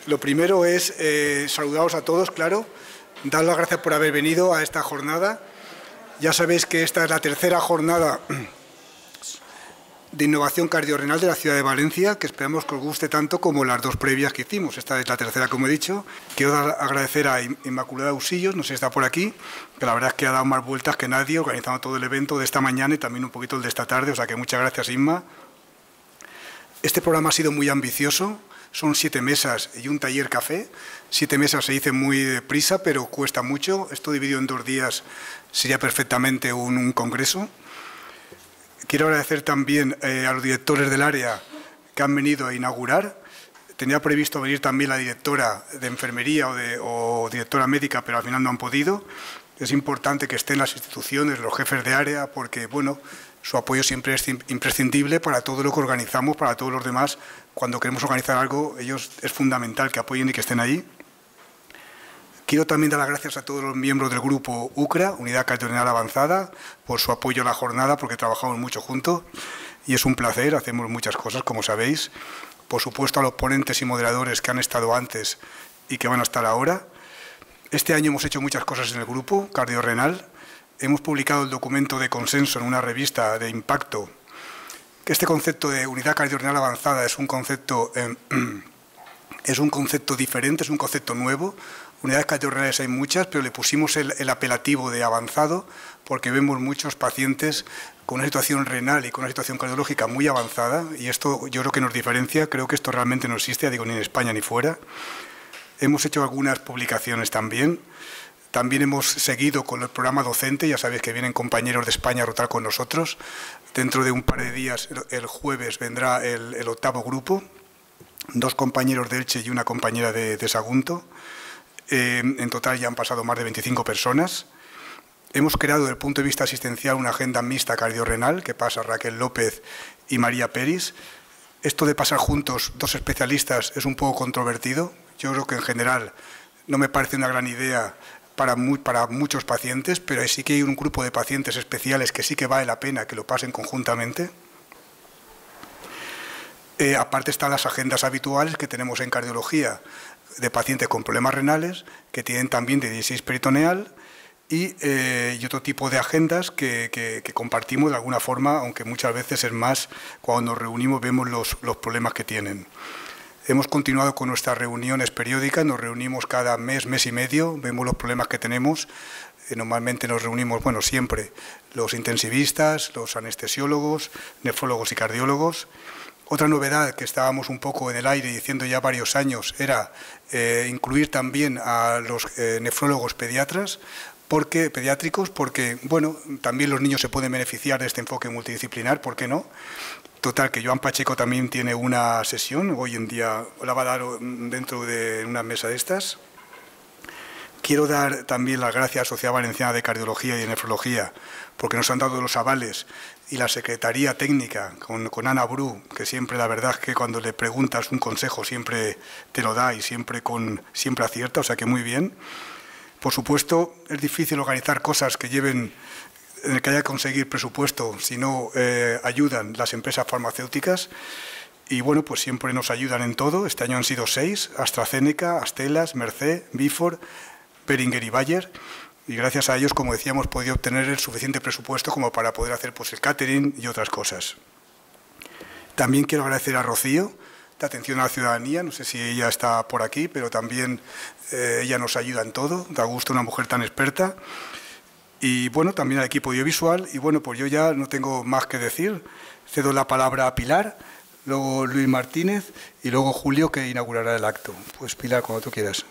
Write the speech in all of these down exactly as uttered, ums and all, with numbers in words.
Lo primero es eh, saludaros a todos, claro, dar las gracias por haber venido a esta jornada. Ya sabéis que esta es la tercera jornada de innovación cardiorrenal de la ciudad de Valencia, que esperamos que os guste tanto como las dos previas que hicimos. Esta es la tercera, como he dicho. Quiero dar, agradecer a Inmaculada Usillos, no sé si está por aquí, que la verdad es que ha dado más vueltas que nadie, organizando todo el evento de esta mañana y también un poquito el de esta tarde, o sea que muchas gracias, Inma. Este programa ha sido muy ambicioso, son siete mesas y un taller café. Siete mesas se dice muy deprisa, pero cuesta mucho. Esto dividido en dos días sería perfectamente un, un congreso. Quiero agradecer también eh, a los directores del área que han venido a inaugurar. Tenía previsto venir también la directora de enfermería o, de, o directora médica, pero al final no han podido. Es importante que estén las instituciones, los jefes de área, porque bueno, su apoyo siempre es imprescindible para todo lo que organizamos, para todos los demás. Cuando queremos organizar algo, ellos es fundamental que apoyen y que estén ahí. Quiero también dar las gracias a todos los miembros del grupo UCRA, Unidad Cardiorrenal Avanzada, por su apoyo a la jornada, porque trabajamos mucho juntos y es un placer, hacemos muchas cosas, como sabéis. Por supuesto, a los ponentes y moderadores que han estado antes y que van a estar ahora. Este año hemos hecho muchas cosas en el grupo cardiorrenal. Hemos publicado el documento de consenso en una revista de impacto. Este concepto de Unidad Cardiorrenal Avanzada es un concepto, eh, es un concepto diferente, es un concepto nuevo. Unidades cardiorrenales hay muchas, pero le pusimos el, el apelativo de avanzado porque vemos muchos pacientes con una situación renal y con una situación cardiológica muy avanzada y esto yo creo que nos diferencia, creo que esto realmente no existe, digo, ni en España ni fuera. Hemos hecho algunas publicaciones también, también hemos seguido con el programa docente, ya sabéis que vienen compañeros de España a rotar con nosotros, dentro de un par de días, el jueves, vendrá el, el octavo grupo, dos compañeros de Elche y una compañera de, de Sagunto. Eh, en total ya han pasado más de veinticinco personas. Hemos creado desde el punto de vista asistencial una agenda mixta cardiorrenal que pasa Raquel López y María Peris. Esto de pasar juntos dos especialistas es un poco controvertido. Yo creo que en general no me parece una gran idea para, muy, para muchos pacientes, pero sí que hay un grupo de pacientes especiales que sí que vale la pena que lo pasen conjuntamente. Eh, aparte están las agendas habituales que tenemos en cardiología, de pacientes con problemas renales, que tienen también de dieciséis peritoneal y, eh, y otro tipo de agendas que, que, que compartimos de alguna forma, aunque muchas veces es más, cuando nos reunimos vemos los, los problemas que tienen. Hemos continuado con nuestras reuniones periódicas, nos reunimos cada mes, mes y medio, vemos los problemas que tenemos. Eh, normalmente nos reunimos, bueno, siempre, los intensivistas, los anestesiólogos, nefrólogos y cardiólogos. Otra novedad que estábamos un poco en el aire diciendo ya varios años era eh, incluir también a los eh, nefrólogos pediatras, porque, pediátricos, porque bueno, también los niños se pueden beneficiar de este enfoque multidisciplinar, ¿por qué no? Total, que Joan Pacheco también tiene una sesión, hoy en día la va a dar dentro de una mesa de estas. Quiero dar también las gracias a la Sociedad Valenciana de Cardiología y de Nefrología, porque nos han dado los avales, y la Secretaría Técnica, con, con Ana Bru, que siempre, la verdad es que cuando le preguntas un consejo siempre te lo da y siempre, con, siempre acierta, o sea que muy bien. Por supuesto, es difícil organizar cosas que lleven, en el que haya que conseguir presupuesto, si no eh, ayudan las empresas farmacéuticas. Y bueno, pues siempre nos ayudan en todo. Este año han sido seis: AstraZeneca, Astellas, Merck, Vifor, Boehringer y Bayer. Y gracias a ellos, como decíamos, hemos podido obtener el suficiente presupuesto como para poder hacer pues, el catering y otras cosas. También quiero agradecer a Rocío, de Atención a la Ciudadanía, no sé si ella está por aquí, pero también eh, ella nos ayuda en todo, da gusto una mujer tan experta. Y bueno, también al equipo audiovisual, y bueno, pues yo ya no tengo más que decir, cedo la palabra a Pilar, luego Luis Martínez y luego Julio, que inaugurará el acto. Pues Pilar, cuando tú quieras.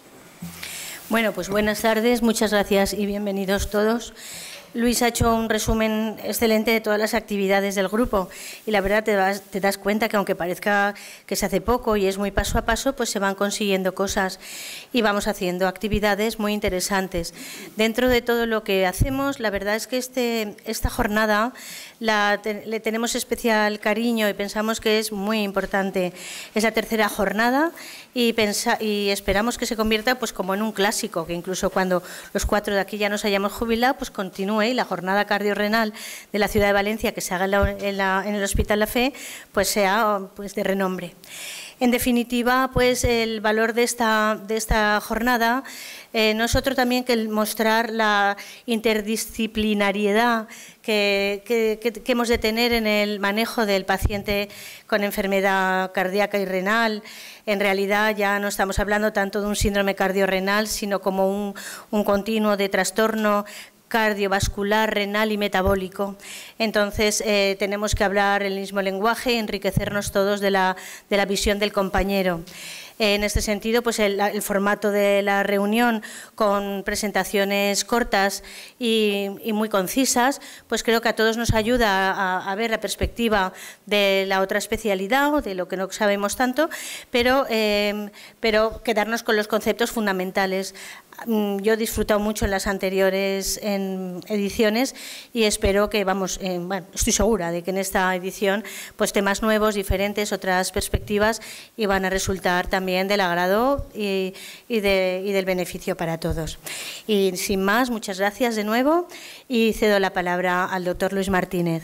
Bueno, pues buenas tardes, muchas gracias y bienvenidos todos. Luis ha hecho un resumen excelente de todas las actividades del grupo y la verdad te, vas, te das cuenta que aunque parezca que se hace poco y es muy paso a paso, pues se van consiguiendo cosas y vamos haciendo actividades muy interesantes. Dentro de todo lo que hacemos, la verdad es que este, esta jornada la, te, le tenemos especial cariño y pensamos que es muy importante. Es la tercera jornada y, pensa, y esperamos que se convierta pues como en un clásico, que incluso cuando los cuatro de aquí ya nos hayamos jubilado, pues continúe y la jornada cardiorrenal de la ciudad de Valencia que se haga en, la, en, la, en el Hospital La Fe, pues sea pues de renombre. En definitiva, pues el valor de esta, de esta jornada eh, no es otro también que el mostrar la interdisciplinariedad que, que, que, que hemos de tener en el manejo del paciente con enfermedad cardíaca y renal. En realidad ya no estamos hablando tanto de un síndrome cardiorrenal, sino como un, un continuo de trastorno cardiovascular, renal y metabólico. Entonces, eh, tenemos que hablar el mismo lenguaje, enriquecernos todos de la, de la visión del compañero. En este sentido, pues el, el formato de la reunión con presentaciones cortas y, y muy concisas, pues creo que a todos nos ayuda a, a ver la perspectiva de la otra especialidad o de lo que no sabemos tanto, pero, eh, pero quedarnos con los conceptos fundamentales. Yo he disfrutado mucho en las anteriores en ediciones y espero que, vamos, eh, bueno, estoy segura de que en esta edición pues temas nuevos, diferentes, otras perspectivas y van a resultar también del agrado y, y, de, y del beneficio para todos. Y sin más, muchas gracias de nuevo y cedo la palabra al doctor Luis Martínez.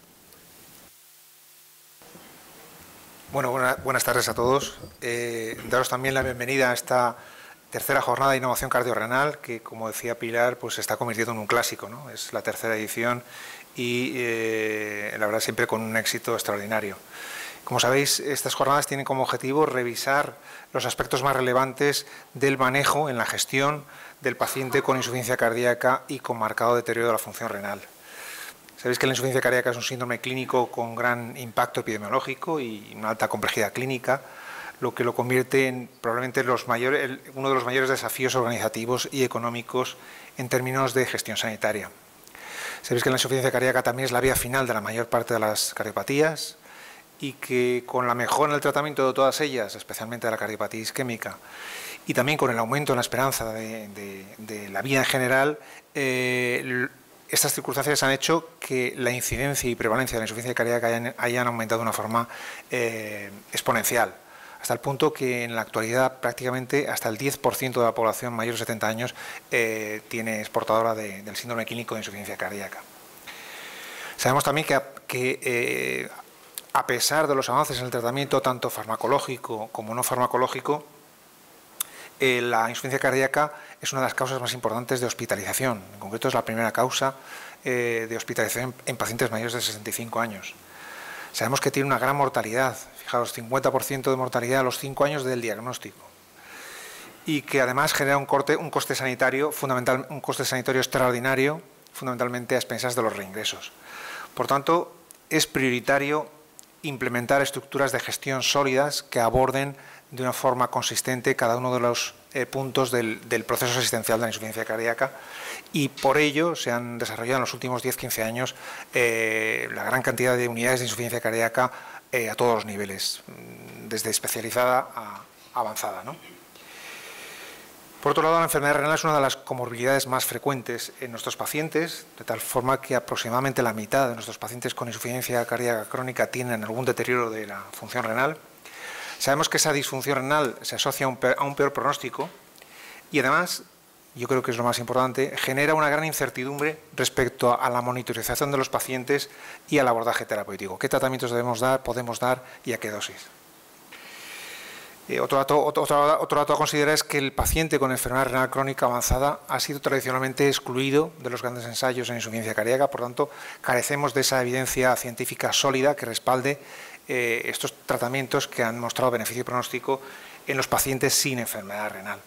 Bueno, buena, buenas tardes a todos. Eh, daros también la bienvenida a esta tercera jornada de innovación cardiorrenal, que, como decía Pilar, pues se está convirtiendo en un clásico, ¿no? Es la tercera edición y, eh, la verdad, siempre con un éxito extraordinario. Como sabéis, estas jornadas tienen como objetivo revisar los aspectos más relevantes del manejo en la gestión del paciente con insuficiencia cardíaca y con marcado deterioro de la función renal. Sabéis que la insuficiencia cardíaca es un síndrome clínico con gran impacto epidemiológico y una alta complejidad clínica, lo que lo convierte en probablemente los mayores, el, uno de los mayores desafíos organizativos y económicos en términos de gestión sanitaria. Sabéis que la insuficiencia cardíaca también es la vía final de la mayor parte de las cardiopatías y que con la mejora en el tratamiento de todas ellas, especialmente de la cardiopatía isquémica, y también con el aumento en la esperanza de, de, de la vida en general, eh, estas circunstancias han hecho que la incidencia y prevalencia de la insuficiencia cardíaca hayan, hayan aumentado de una forma eh, exponencial, hasta el punto que en la actualidad prácticamente hasta el diez por ciento de la población mayor de setenta años eh, tiene, es portadora de, del síndrome clínico de insuficiencia cardíaca. Sabemos también que, que eh, a pesar de los avances en el tratamiento tanto farmacológico como no farmacológico, eh, la insuficiencia cardíaca es una de las causas más importantes de hospitalización. En concreto es la primera causa eh, de hospitalización en pacientes mayores de sesenta y cinco años. Sabemos que tiene una gran mortalidad, fijaros, cincuenta por ciento de mortalidad a los cinco años del diagnóstico, y que además genera un, corte, un coste sanitario fundamental, un coste sanitario extraordinario, fundamentalmente a expensas de los reingresos. Por tanto, es prioritario implementar estructuras de gestión sólidas que aborden de una forma consistente cada uno de los eh, puntos del, del proceso asistencial de la insuficiencia cardíaca, y por ello se han desarrollado en los últimos diez a quince años eh, la gran cantidad de unidades de insuficiencia cardíaca eh, a todos los niveles, desde especializada a avanzada, ¿no? Por otro lado, la enfermedad renal es una de las comorbilidades más frecuentes en nuestros pacientes, de tal forma que aproximadamente la mitad de nuestros pacientes con insuficiencia cardíaca crónica tienen algún deterioro de la función renal. Sabemos que esa disfunción renal se asocia a un peor, a un peor pronóstico y además, yo creo que es lo más importante, genera una gran incertidumbre respecto a la monitorización de los pacientes y al abordaje terapéutico. ¿Qué tratamientos debemos dar, podemos dar y a qué dosis? Eh, otro, dato, otro, otro dato a considerar es que el paciente con enfermedad renal crónica avanzada ha sido tradicionalmente excluido de los grandes ensayos en insuficiencia cardíaca, por tanto, carecemos de esa evidencia científica sólida que respalde eh, estos tratamientos que han mostrado beneficio pronóstico en los pacientes sin enfermedad renal.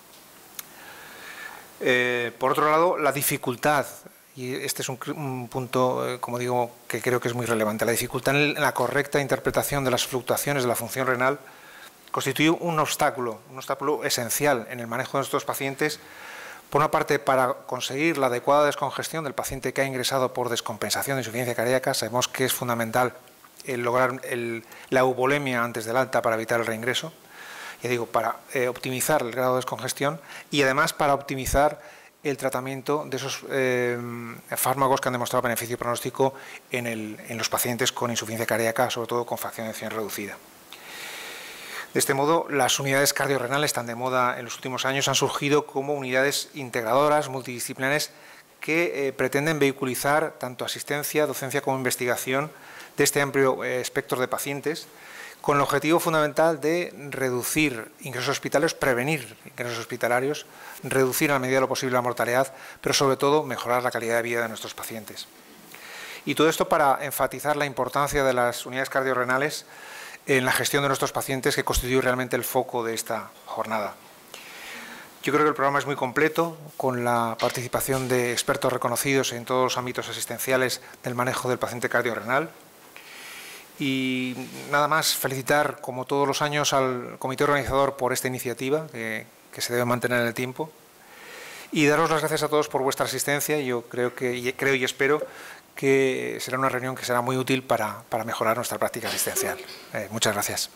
Eh, por otro lado, la dificultad, y este es un, un punto, eh, como digo, que creo que es muy relevante, la dificultad en, el, en la correcta interpretación de las fluctuaciones de la función renal constituye un obstáculo, un obstáculo esencial en el manejo de estos pacientes, por una parte para conseguir la adecuada descongestión del paciente que ha ingresado por descompensación de insuficiencia cardíaca. Sabemos que es fundamental el lograr el, la eubolemia antes del alta para evitar el reingreso, ya digo, para eh, optimizar el grado de descongestión y además para optimizar el tratamiento de esos eh, fármacos que han demostrado beneficio pronóstico en, el, en los pacientes con insuficiencia cardíaca, sobre todo con fracción de eyección reducida. De este modo, las unidades cardiorrenales tan de moda en los últimos años han surgido como unidades integradoras, multidisciplinares, que eh, pretenden vehiculizar tanto asistencia, docencia como investigación de este amplio eh, espectro de pacientes, con el objetivo fundamental de reducir ingresos hospitalarios, prevenir ingresos hospitalarios, reducir a la medida de lo posible la mortalidad, pero sobre todo mejorar la calidad de vida de nuestros pacientes. Y todo esto para enfatizar la importancia de las unidades cardiorrenales en la gestión de nuestros pacientes, que constituye realmente el foco de esta jornada. Yo creo que el programa es muy completo, con la participación de expertos reconocidos en todos los ámbitos asistenciales del manejo del paciente cardiorrenal. Y nada más, felicitar, como todos los años, al comité organizador por esta iniciativa, que, que se debe mantener en el tiempo. Y daros las gracias a todos por vuestra asistencia. Yo creo, que, creo y espero que será una reunión que será muy útil para, para mejorar nuestra práctica asistencial. Eh, muchas gracias.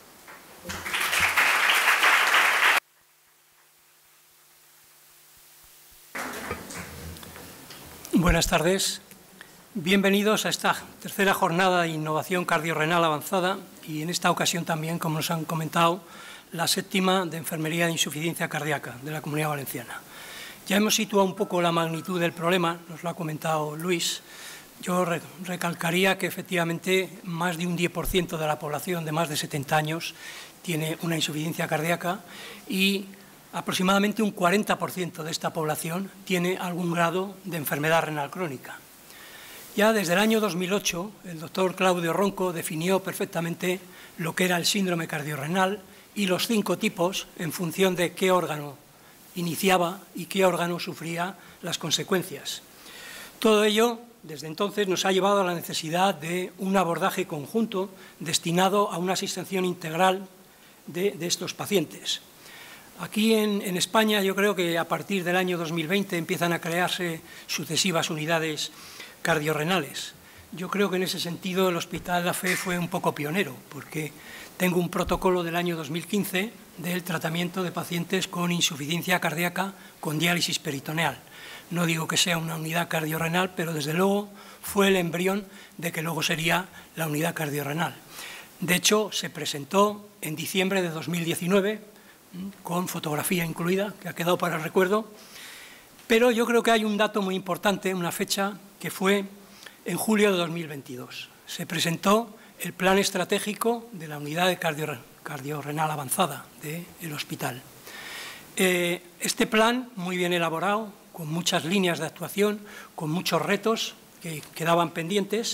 Buenas tardes. Bienvenidos a esta tercera jornada de innovación cardiorrenal avanzada y en esta ocasión también, como nos han comentado, la séptima de enfermería de insuficiencia cardíaca de la Comunidad Valenciana. Ya hemos situado un poco la magnitud del problema, nos lo ha comentado Luis. Yo recalcaría que efectivamente más de un diez por ciento de la población de más de setenta años tiene una insuficiencia cardíaca y aproximadamente un cuarenta por ciento de esta población tiene algún grado de enfermedad renal crónica. Ya desde el año dos mil ocho, el doctor Claudio Ronco definió perfectamente lo que era el síndrome cardiorrenal y los cinco tipos en función de qué órgano iniciaba y qué órgano sufría las consecuencias. Todo ello, desde entonces, nos ha llevado a la necesidad de un abordaje conjunto destinado a una asistencia integral de, de estos pacientes. Aquí en, en España yo creo que a partir del año dos mil veinte empiezan a crearse sucesivas unidades cardiorrenales. Yo creo que en ese sentido el Hospital La Fe fue un poco pionero, porque tengo un protocolo del año dos mil quince del tratamiento de pacientes con insuficiencia cardíaca con diálisis peritoneal. No digo que sea una unidad cardiorrenal, pero desde luego fue el embrión de que luego sería la unidad cardiorrenal. De hecho, se presentó en diciembre de dos mil diecinueve, con fotografía incluida, que ha quedado para el recuerdo, pero yo creo que hay un dato muy importante, una fecha que fue en julio de dos mil veintidós. Se presentó el plan estratégico de la unidad de cardio, cardiorrenal avanzada del hospital. Eh, este plan, muy bien elaborado, con muchas líneas de actuación, con muchos retos que quedaban pendientes.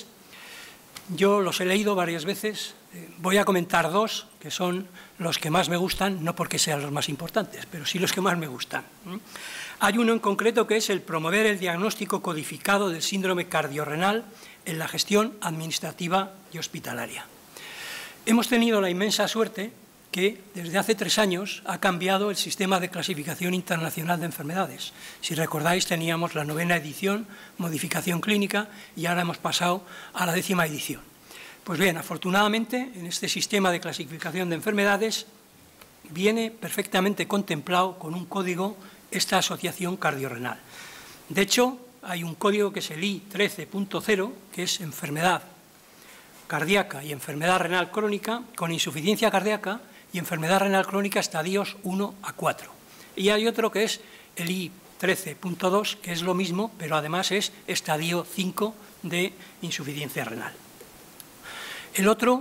Yo los he leído varias veces, eh, voy a comentar dos, que son los que más me gustan, no porque sean los más importantes, pero sí los que más me gustan. ¿Mm? Hay uno en concreto que es el promover el diagnóstico codificado del síndrome cardiorrenal en la gestión administrativa y hospitalaria. Hemos tenido la inmensa suerte que desde hace tres años ha cambiado el sistema de clasificación internacional de enfermedades. Si recordáis, teníamos la novena edición, modificación clínica, y ahora hemos pasado a la décima edición. Pues bien, afortunadamente, en este sistema de clasificación de enfermedades viene perfectamente contemplado con un código esta asociación cardiorrenal. De hecho, hay un código que es el I trece punto cero, que es enfermedad cardíaca y enfermedad renal crónica con insuficiencia cardíaca y enfermedad renal crónica estadios uno a cuatro. Y hay otro que es el I trece punto dos, que es lo mismo, pero además es estadio cinco de insuficiencia renal. El otro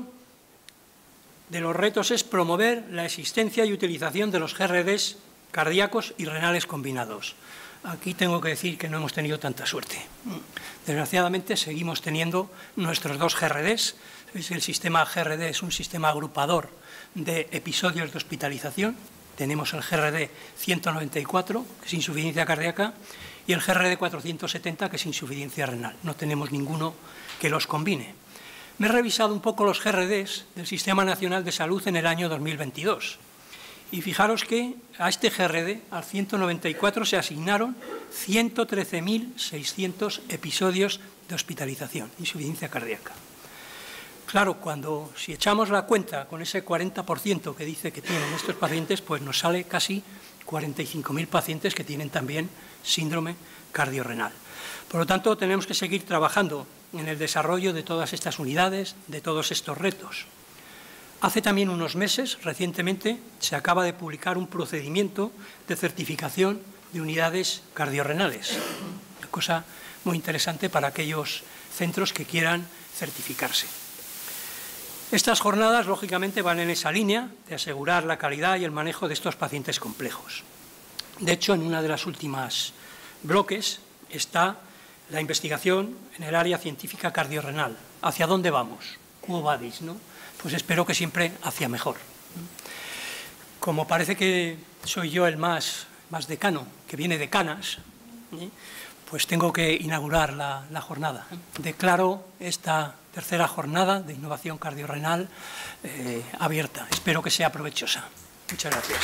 de los retos es promover la existencia y utilización de los G R Ds cardíacos y renales combinados. Aquí tengo que decir que no hemos tenido tanta suerte. Desgraciadamente seguimos teniendo nuestros dos G R Ds. El sistema G R D es un sistema agrupador de episodios de hospitalización. Tenemos el G R D ciento noventa y cuatro, que es insuficiencia cardíaca, y el G R D cuatrocientos setenta, que es insuficiencia renal. No tenemos ninguno que los combine. Me he revisado un poco los G R Ds del Sistema Nacional de Salud en el año dos mil veintidós. Y fijaros que a este G R D, al ciento noventa y cuatro, se asignaron ciento trece mil seiscientos episodios de hospitalización, insuficiencia cardíaca. Claro, cuando si echamos la cuenta con ese cuarenta por ciento que dice que tienen estos pacientes, pues nos sale casi cuarenta y cinco mil pacientes que tienen también síndrome cardiorrenal. Por lo tanto, tenemos que seguir trabajando en el desarrollo de todas estas unidades, de todos estos retos. Hace también unos meses, recientemente, se acaba de publicar un procedimiento de certificación de unidades cardiorrenales. Una cosa muy interesante para aquellos centros que quieran certificarse. Estas jornadas, lógicamente, van en esa línea de asegurar la calidad y el manejo de estos pacientes complejos. De hecho, en una de las últimas bloques está la investigación en el área científica cardiorrenal. ¿Hacia dónde vamos? Quo vadis, ¿no? Pues espero que siempre hacia mejor. Como parece que soy yo el más, más decano, que viene de canas, ¿eh? Pues tengo que inaugurar la, la jornada. Declaro esta tercera jornada de innovación cardiorrenal eh, abierta. Espero que sea provechosa. Muchas gracias.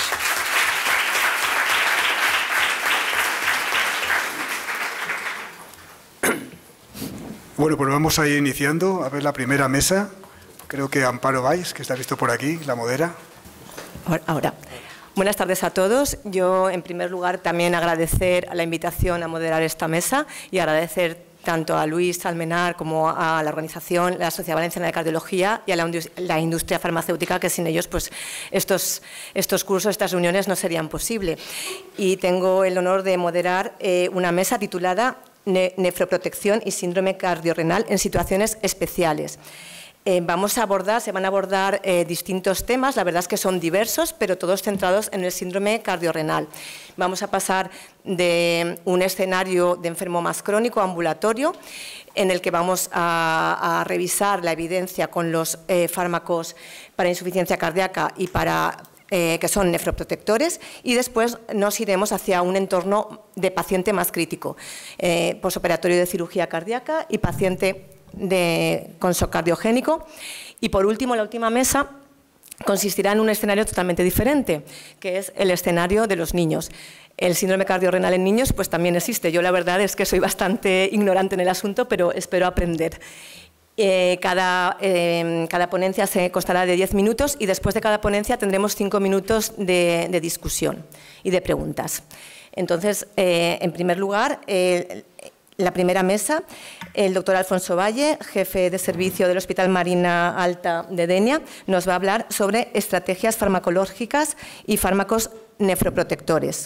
Bueno, pues vamos a ir iniciando. A ver la primera mesa. Creo que Amparo Valls, que está visto por aquí, la modera. Ahora. Buenas tardes a todos. Yo, en primer lugar, también agradecer la invitación a moderar esta mesa y agradecer tanto a Luis Almenar como a la organización, la Sociedad Valenciana de Cardiología y a la, la industria farmacéutica, que sin ellos pues, estos, estos cursos, estas reuniones no serían posibles. Y tengo el honor de moderar eh, una mesa titulada ne Nefroprotección y síndrome cardiorrenal en situaciones especiales. Eh, vamos a abordar, se van a abordar eh, distintos temas, la verdad es que son diversos, pero todos centrados en el síndrome cardiorrenal. Vamos a pasar de un escenario de enfermo más crónico ambulatorio, en el que vamos a, a revisar la evidencia con los eh, fármacos para insuficiencia cardíaca y para eh, que son nefroprotectores, y después nos iremos hacia un entorno de paciente más crítico, eh, posoperatorio de cirugía cardíaca y paciente de, con shock cardiogénico. Y por último, la última mesa consistirá en un escenario totalmente diferente, que es el escenario de los niños. El síndrome cardiorrenal en niños pues también existe. Yo la verdad es que soy bastante ignorante en el asunto, pero espero aprender. Eh, cada, eh, cada ponencia se constará de diez minutos y después de cada ponencia tendremos cinco minutos de, de discusión y de preguntas. Entonces, eh, en primer lugar, eh, la primera mesa, el doctor Alfonso Valle, jefe de servicio del Hospital Marina Alta de Denia, nos va a hablar sobre estrategias farmacológicas y fármacos nefroprotectores.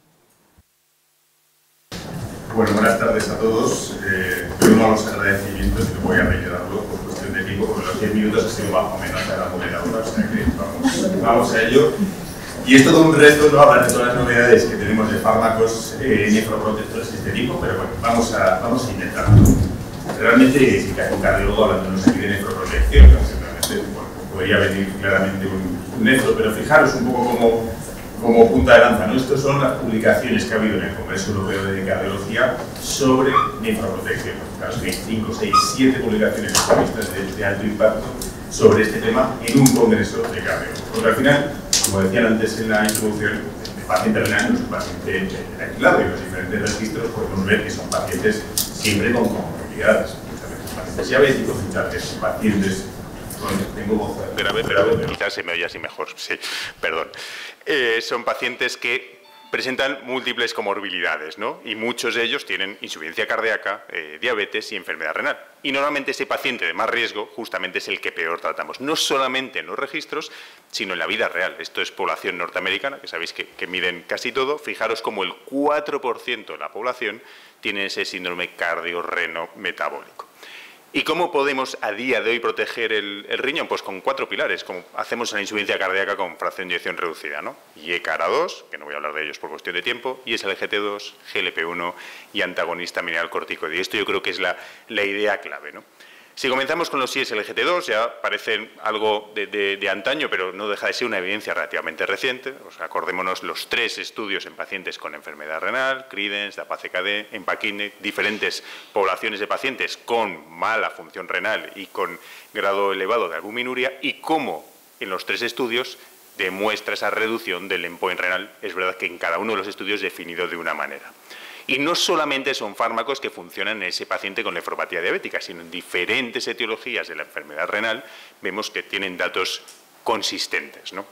Bueno, buenas tardes a todos. Eh, uno a los agradecimientos, y no voy a reiterarlo por cuestión de tiempo, porque los diez minutos ha sido bajo menos a la moderadora, o sea que vamos, vamos a ello. Y es todo un reto no hablar de todas las novedades que tenemos de fármacos eh, nefroprotectores de este tipo, pero bueno, vamos a, vamos a intentarlo. Realmente, si cae un cardiólogo hablándonos aquí de nefroprotección, realmente, bueno, podría venir claramente un, un nefro, pero fijaros un poco como, como punta de lanza, ¿no? Estas son las publicaciones que ha habido en el Congreso Europeo de Cardiología sobre nefroprotección. Fijaros que hay cinco, seis, siete publicaciones de, de alto impacto sobre este tema en un Congreso de Cardiología. Porque al final, como decían antes en la introducción, el paciente renal no es un paciente aislado, y en los diferentes registros podemos ver que son pacientes siempre con comorbilidades. Muchas veces pacientes diabéticos, muchas veces pacientes con... Tengo voz grave, pero a ver, quizás se me oye así mejor, sí, perdón. Eh, son pacientes que presentan múltiples comorbilidades, ¿no? Y muchos de ellos tienen insuficiencia cardíaca, eh, diabetes y enfermedad renal. Y normalmente ese paciente de más riesgo justamente es el que peor tratamos, no solamente en los registros, sino en la vida real. Esto es población norteamericana, que sabéis que, que miden casi todo. Fijaros como el cuatro por ciento de la población tiene ese síndrome cardiorreno-metabólico. ¿Y cómo podemos a día de hoy proteger el, el riñón? Pues con cuatro pilares, como hacemos en la insuficiencia cardíaca con fracción de eyección reducida, ¿no? Y E C A R A dos, que no voy a hablar de ellos por cuestión de tiempo, y S L G T dos, G L P uno y antagonista mineralcorticoide. Y esto yo creo que es la, la idea clave, ¿no? Si comenzamos con los I S L G T dos, ya parecen algo de, de, de antaño, pero no deja de ser una evidencia relativamente reciente. O sea, acordémonos los tres estudios en pacientes con enfermedad renal, Credence, DAPA-C K D, EMPA-KIDNEY, diferentes poblaciones de pacientes con mala función renal y con grado elevado de albuminuria, y cómo en los tres estudios demuestra esa reducción del endpoint renal. Es verdad que en cada uno de los estudios definido de una manera. Y no solamente son fármacos que funcionan en ese paciente con nefropatía diabética, sino en diferentes etiologías de la enfermedad renal vemos que tienen datos consistentes, ¿no?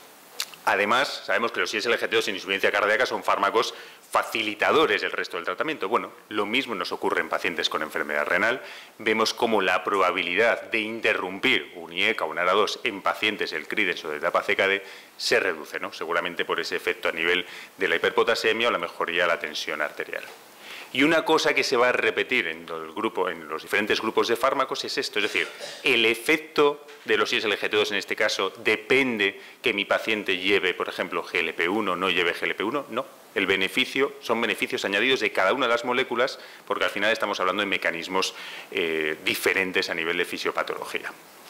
Además, sabemos que los I S L G T dos en insuficiencia cardíaca son fármacos facilitadores del resto del tratamiento. Bueno, lo mismo nos ocurre en pacientes con enfermedad renal. Vemos cómo la probabilidad de interrumpir un I E C A o un A R A dos en pacientes del Credence o del DAPA-C K D se reduce, ¿no? Seguramente por ese efecto a nivel de la hiperpotasemia o la mejoría de la tensión arterial. Y una cosa que se va a repetir en, el grupo, en los diferentes grupos de fármacos es esto, es decir, el efecto de los I S L G T dos en este caso depende que mi paciente lleve, por ejemplo, G L P uno, no lleve G L P uno, no. El beneficio son beneficios añadidos de cada una de las moléculas porque al final estamos hablando de mecanismos eh, diferentes a nivel de fisiopatología.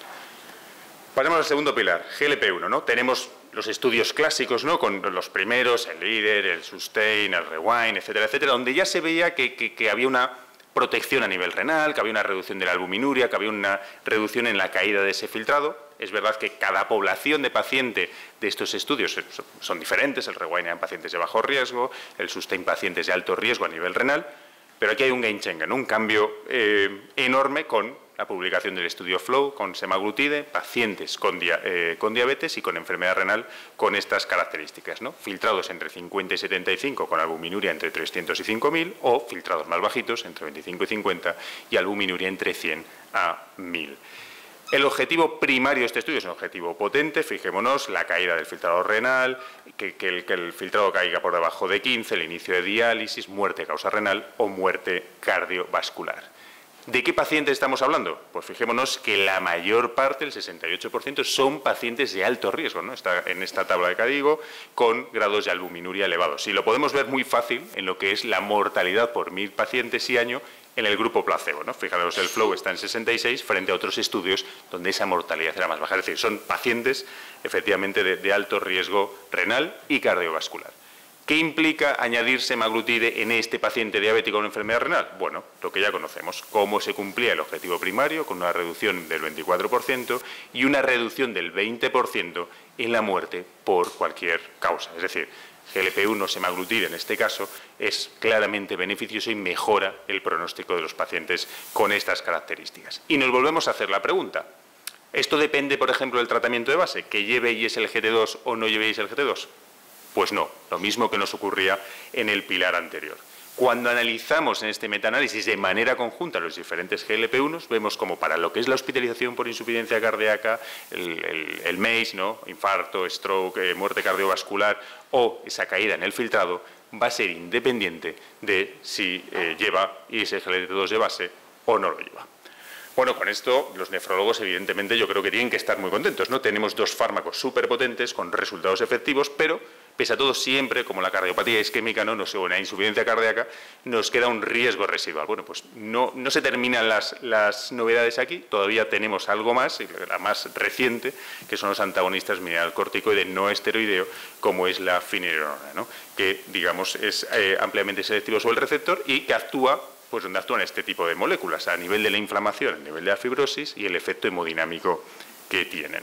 Pasemos al segundo pilar, G L P uno, ¿no? Tenemos los estudios clásicos, ¿no? Con los primeros, el LEADER, el SUSTAIN, el REWIND, etcétera, etcétera, donde ya se veía que, que, que había una protección a nivel renal, que había una reducción de la albuminuria, que había una reducción en la caída de ese filtrado. Es verdad que cada población de paciente de estos estudios son diferentes, el REWIND en pacientes de bajo riesgo, el SUSTAIN pacientes de alto riesgo a nivel renal, pero aquí hay un game changer, ¿no? Un cambio eh, enorme con la publicación del estudio FLOW con semaglutide, pacientes con, dia, eh, con diabetes y con enfermedad renal con estas características, ¿no? Filtrados entre cincuenta y setenta y cinco con albuminuria entre trescientos y cinco mil o filtrados más bajitos entre veinticinco y cincuenta y albuminuria entre cien a mil. El objetivo primario de este estudio es un objetivo potente, fijémonos, la caída del filtrado renal, que, que, el, que el filtrado caiga por debajo de quince, el inicio de diálisis, muerte causa renal o muerte cardiovascular. ¿De qué pacientes estamos hablando? Pues fijémonos que la mayor parte, el sesenta y ocho por ciento, son pacientes de alto riesgo, ¿no? Está en esta tabla de Cadigo con grados de albuminuria elevados. Y lo podemos ver muy fácil en lo que es la mortalidad por mil pacientes y año en el grupo placebo, ¿no? Fijaros, el FLOW está en sesenta y seis frente a otros estudios donde esa mortalidad era más baja. Es decir, son pacientes efectivamente de, de alto riesgo renal y cardiovascular. ¿Qué implica añadir semaglutide en este paciente diabético con enfermedad renal? Bueno, lo que ya conocemos, cómo se cumplía el objetivo primario con una reducción del veinticuatro por ciento y una reducción del veinte por ciento en la muerte por cualquier causa. Es decir, G L P uno semaglutide en este caso es claramente beneficioso y mejora el pronóstico de los pacientes con estas características. Y nos volvemos a hacer la pregunta. ¿Esto depende, por ejemplo, del tratamiento de base? ¿Que lleve I S L G T dos o no lleve I S L G T dos? Pues no, lo mismo que nos ocurría en el pilar anterior. Cuando analizamos en este metaanálisis de manera conjunta los diferentes G L P uno, vemos como para lo que es la hospitalización por insuficiencia cardíaca, el, el, el M A C E, ¿no? Infarto, stroke, eh, muerte cardiovascular o esa caída en el filtrado, va a ser independiente de si eh, lleva I S L G T dos de base o no lo lleva. Bueno, con esto los nefrólogos evidentemente yo creo que tienen que estar muy contentos, ¿no? Tenemos dos fármacos súper potentes con resultados efectivos, pero pese a todo siempre, como la cardiopatía isquémica, ¿no? No sé, una insuficiencia cardíaca, nos queda un riesgo residual. Bueno, pues no, no se terminan las, las novedades aquí, todavía tenemos algo más, la más reciente, que son los antagonistas mineralcorticoide no esteroideo, como es la finerenona, ¿no? Que, digamos, es eh, ampliamente selectivo sobre el receptor y que actúa pues donde actúan este tipo de moléculas, a nivel de la inflamación, a nivel de la fibrosis y el efecto hemodinámico que tienen.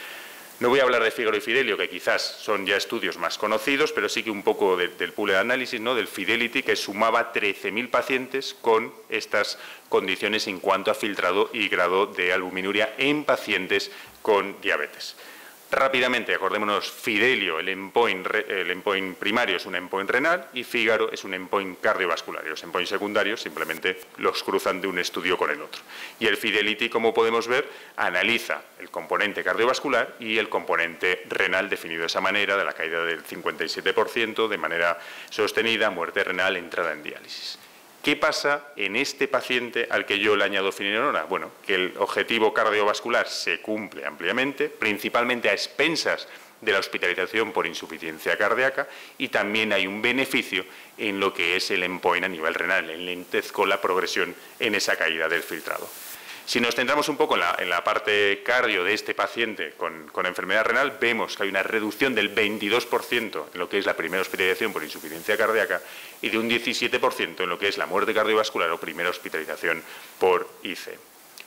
No voy a hablar de Figaro y Fidelio, que quizás son ya estudios más conocidos, pero sí que un poco de, del pool de análisis, ¿no? Del Fidelity, que sumaba trece mil pacientes con estas condiciones en cuanto a filtrado y grado de albuminuria en pacientes con diabetes. Rápidamente, acordémonos, Fidelio, el endpoint, el endpoint primario es un endpoint renal y Figaro es un endpoint cardiovascular. Y los endpoints secundarios simplemente los cruzan de un estudio con el otro. Y el Fidelity, como podemos ver, analiza el componente cardiovascular y el componente renal definido de esa manera, de la caída del cincuenta y siete por ciento, de manera sostenida, muerte renal, entrada en diálisis. ¿Qué pasa en este paciente al que yo le añado finerenona? Bueno, que el objetivo cardiovascular se cumple ampliamente, principalmente a expensas de la hospitalización por insuficiencia cardíaca y también hay un beneficio en lo que es el endpoint a nivel renal, enlentezco la progresión en esa caída del filtrado. Si nos centramos un poco en la, en la parte cardio de este paciente con, con enfermedad renal, vemos que hay una reducción del veintidós por ciento en lo que es la primera hospitalización por insuficiencia cardíaca y de un diecisiete por ciento en lo que es la muerte cardiovascular o primera hospitalización por I C E.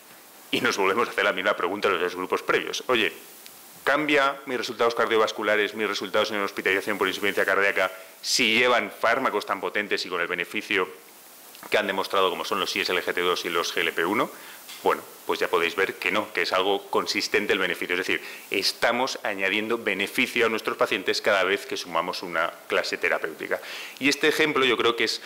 Y nos volvemos a hacer la misma pregunta a los dos grupos previos. Oye, ¿cambia mis resultados cardiovasculares, mis resultados en hospitalización por insuficiencia cardíaca si llevan fármacos tan potentes y con el beneficio que han demostrado como son los I S L G T dos y los G L P uno? Bueno, pues ya podéis ver que no, que es algo consistente el beneficio. Es decir, estamos añadiendo beneficio a nuestros pacientes cada vez que sumamos una clase terapéutica. Y este ejemplo yo creo que es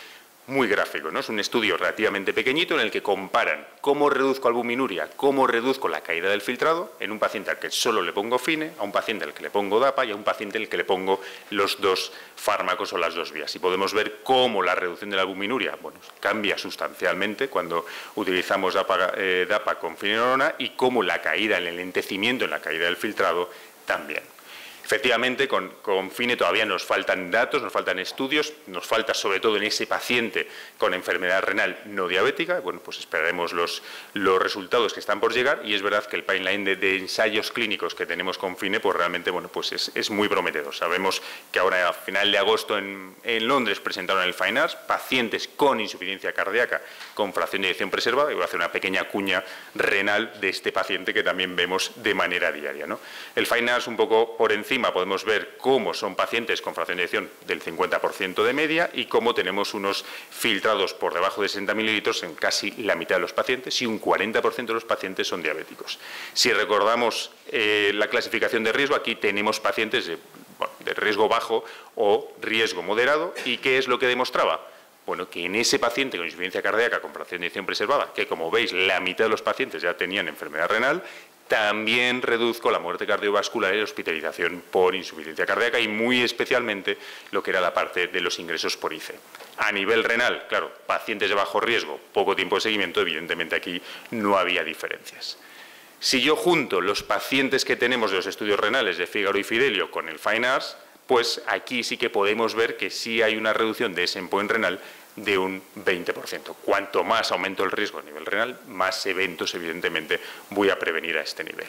muy gráfico, ¿no? Es un estudio relativamente pequeñito en el que comparan cómo reduzco albuminuria, cómo reduzco la caída del filtrado en un paciente al que solo le pongo FINE, a un paciente al que le pongo DAPA y a un paciente al que le pongo los dos fármacos o las dos vías. Y podemos ver cómo la reducción de la albuminuria, bueno, cambia sustancialmente cuando utilizamos DAPA, eh, DAPA con finerenona y cómo la caída, el enlentecimiento en la caída del filtrado también. Efectivamente, con, con FINE todavía nos faltan datos, nos faltan estudios, nos falta sobre todo en ese paciente con enfermedad renal no diabética. Bueno, pues esperaremos los, los resultados que están por llegar y es verdad que el pipeline de, de ensayos clínicos que tenemos con FINE pues realmente bueno, pues es, es muy prometedor. Sabemos que ahora a final de agosto en, en Londres presentaron el FINEARTS, pacientes con insuficiencia cardíaca con fracción de eyección preservada, y voy a hacer una pequeña cuña renal de este paciente que también vemos de manera diaria, ¿no? El FINEARTS un poco por encima podemos ver cómo son pacientes con fracción de eyección del cincuenta por ciento de media y cómo tenemos unos filtrados por debajo de sesenta mililitros en casi la mitad de los pacientes y un cuarenta por ciento de los pacientes son diabéticos. Si recordamos eh, la clasificación de riesgo, aquí tenemos pacientes de, bueno, de riesgo bajo o riesgo moderado. ¿Y qué es lo que demostraba? Bueno, que en ese paciente con insuficiencia cardíaca con fracción de eyección preservada, que como veis la mitad de los pacientes ya tenían enfermedad renal, también reduzco la muerte cardiovascular y la hospitalización por insuficiencia cardíaca y muy especialmente lo que era la parte de los ingresos por I C E. A nivel renal, claro, pacientes de bajo riesgo, poco tiempo de seguimiento, evidentemente aquí no había diferencias. Si yo junto los pacientes que tenemos de los estudios renales de Fígaro y Fidelio con el FINEARTS, pues aquí sí que podemos ver que sí hay una reducción de ese endpoint renal de un veinte por ciento. Cuanto más aumento el riesgo a nivel renal, más eventos, evidentemente, voy a prevenir a este nivel.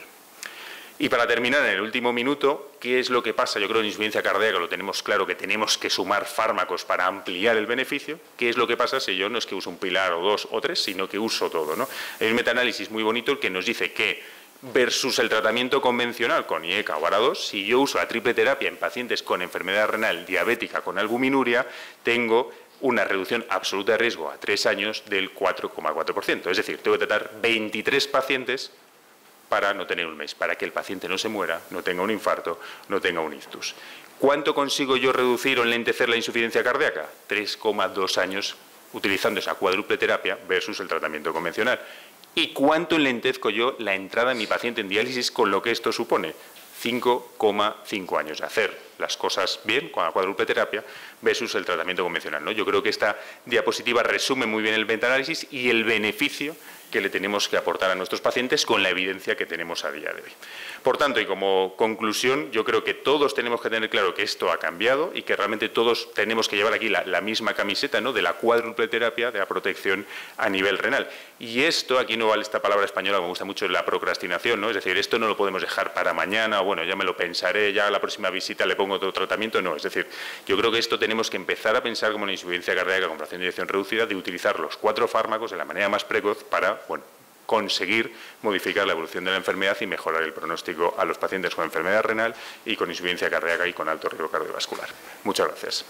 Y para terminar, en el último minuto, ¿qué es lo que pasa? Yo creo que en insuficiencia cardíaca lo tenemos claro, que tenemos que sumar fármacos para ampliar el beneficio. ¿Qué es lo que pasa si yo no es que uso un pilar o dos o tres, sino que uso todo, ¿no? Hay un metaanálisis muy bonito que nos dice que versus el tratamiento convencional con I E C A o A R A dos, si yo uso la triple terapia en pacientes con enfermedad renal diabética con albuminuria, tengo una reducción absoluta de riesgo a tres años del cuatro coma cuatro por ciento. Es decir, tengo que tratar veintitrés pacientes para no tener un mes, para que el paciente no se muera, no tenga un infarto, no tenga un ictus. ¿Cuánto consigo yo reducir o enlentecer la insuficiencia cardíaca? tres coma dos años utilizando esa cuádruple terapia versus el tratamiento convencional. ¿Y cuánto enlentezco yo la entrada de mi paciente en diálisis con lo que esto supone? cinco coma cinco años de hacer las cosas bien con la cuádruple terapia versus el tratamiento convencional, ¿no? Yo creo que esta diapositiva resume muy bien el metaanálisis y el beneficio que le tenemos que aportar a nuestros pacientes con la evidencia que tenemos a día de hoy. Por tanto, y como conclusión, yo creo que todos tenemos que tener claro que esto ha cambiado y que realmente todos tenemos que llevar aquí la, la misma camiseta, ¿no?, de la cuádruple terapia, de la protección a nivel renal. Y esto, aquí no vale esta palabra española, me gusta mucho, la procrastinación, ¿no? Es decir, esto no lo podemos dejar para mañana, o bueno, ya me lo pensaré, ya a la próxima visita le pongo otro tratamiento, no. Es decir, yo creo que esto tenemos que empezar a pensar como una insuficiencia cardíaca con fracción de eyección reducida, de utilizar los cuatro fármacos de la manera más precoz para, bueno, conseguir modificar la evolución de la enfermedad y mejorar el pronóstico a los pacientes con enfermedad renal y con insuficiencia cardíaca y con alto riesgo cardiovascular. Muchas gracias.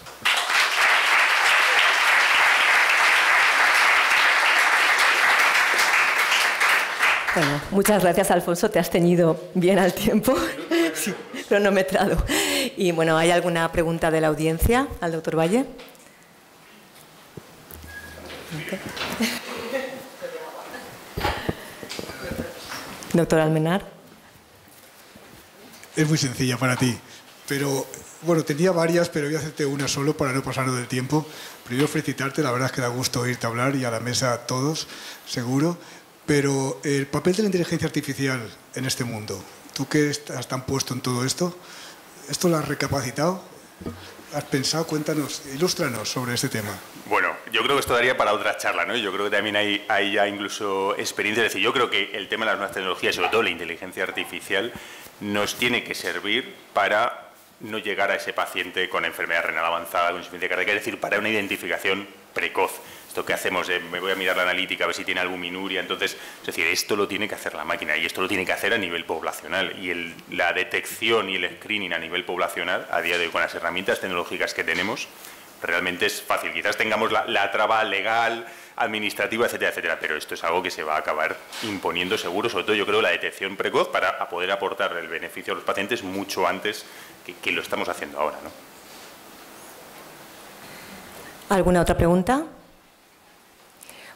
Bueno, muchas gracias, Alfonso, te has ceñido bien al tiempo, sí, cronometrado. Y bueno, ¿hay alguna pregunta de la audiencia al doctor Valle? Doctor Almenar. Es muy sencilla para ti, pero bueno, tenía varias, pero voy a hacerte una solo para no pasarnos del tiempo. Primero felicitarte, la verdad es que da gusto oírte hablar y a la mesa a todos, seguro. Pero el papel de la inteligencia artificial en este mundo, tú que estás tan puesto en todo esto, ¿esto lo has recapacitado? ¿Has pensado? Cuéntanos, ilústranos sobre este tema. Bueno, yo creo que esto daría para otra charla, ¿no? Yo creo que también hay, hay ya incluso experiencia. Es decir, yo creo que el tema de las nuevas tecnologías, sobre todo la inteligencia artificial, nos tiene que servir para no llegar a ese paciente con enfermedad renal avanzada, con insuficiencia cardíaca, es decir, para una identificación precoz. Esto que hacemos, de, me voy a mirar la analítica a ver si tiene albuminuria, entonces, es decir, esto lo tiene que hacer la máquina y esto lo tiene que hacer a nivel poblacional y el, la detección y el screening a nivel poblacional, a día de hoy con las herramientas tecnológicas que tenemos, realmente es fácil. Quizás tengamos la, la traba legal, administrativa, etcétera, etcétera, pero esto es algo que se va a acabar imponiendo seguro, sobre todo yo creo la detección precoz para poder aportar el beneficio a los pacientes mucho antes que, que lo estamos haciendo ahora, ¿no? ¿Alguna otra pregunta?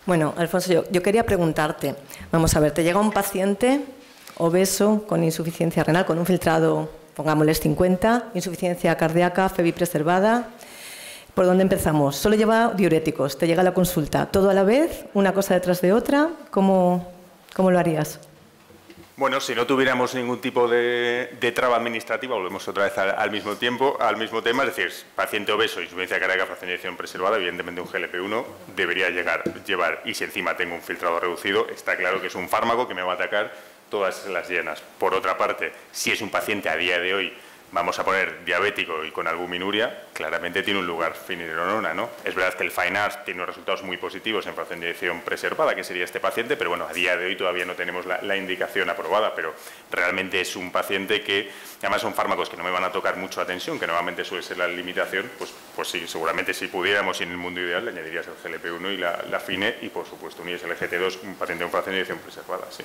Bueno, Alfonso, yo, yo quería preguntarte, vamos a ver, te llega un paciente obeso con insuficiencia renal, con un filtrado, pongámosles cincuenta, insuficiencia cardíaca, F E B I preservada. ¿Por dónde empezamos? Solo lleva diuréticos, te llega la consulta, todo a la vez, una cosa detrás de otra, ¿cómo, cómo lo harías? Bueno, si no tuviéramos ningún tipo de, de traba administrativa, volvemos otra vez al, al mismo tiempo, al mismo tema, es decir, paciente obeso, insuficiencia cardíaca, fracción de eyección preservada, evidentemente un G L P uno debería llegar, llevar, y si encima tengo un filtrado reducido, está claro que es un fármaco que me va a atacar todas las llenas. Por otra parte, si es un paciente a día de hoy, vamos a poner diabético y con albuminuria, claramente tiene un lugar finerenona, ¿no? Es verdad que el FINE-ARS tiene unos resultados muy positivos en fracción de eyección preservada, que sería este paciente, pero bueno, a día de hoy todavía no tenemos la, la indicación aprobada, pero realmente es un paciente que, además son fármacos que no me van a tocar mucho la tensión, que normalmente suele ser la limitación, pues, pues sí, seguramente si pudiéramos, y en el mundo ideal, le añadirías el G L P uno y la, la FINE, y por supuesto un I S L G T dos, un paciente con fracción de eyección preservada, sí.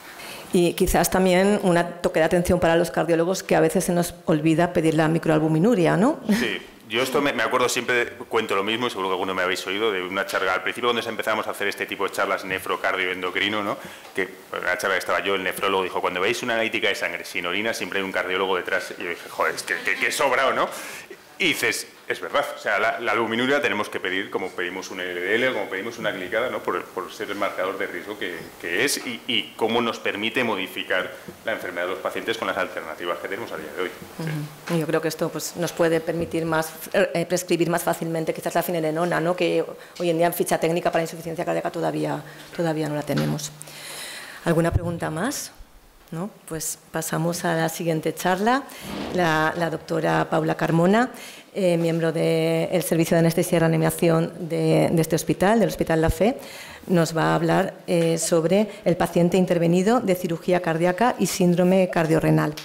Y quizás también un toque de atención para los cardiólogos, que a veces se nos olvida pedir la microalbuminuria, ¿no? Sí, yo esto me, me acuerdo siempre, cuento lo mismo, y seguro que alguno me habéis oído, de una charla, al principio cuando empezamos a hacer este tipo de charlas nefrocardio-endocrino, ¿no? Que en la charla que estaba yo, el nefrólogo dijo, cuando veis una analítica de sangre sin orina, siempre hay un cardiólogo detrás, y yo dije, joder, es que, que, que sobrado, ¿no? Y dices, es verdad, o sea, la, la albuminuria tenemos que pedir como pedimos un L D L, como pedimos una glicada, ¿no? por, por ser el marcador de riesgo que, que es y, y cómo nos permite modificar la enfermedad de los pacientes con las alternativas que tenemos a día de hoy. Uh-huh. Sí. Yo creo que esto pues, nos puede permitir más, eh, prescribir más fácilmente quizás la finerenona, ¿no? Que hoy en día en ficha técnica para insuficiencia cardíaca todavía, todavía no la tenemos. ¿Alguna pregunta más? ¿No? Pues pasamos a la siguiente charla. La, la doctora Paula Carmona, eh, miembro del Servicio de Anestesia y Reanimación de, de este hospital, del Hospital La Fe, nos va a hablar eh, sobre el paciente intervenido de cirugía cardíaca y síndrome cardiorrenal.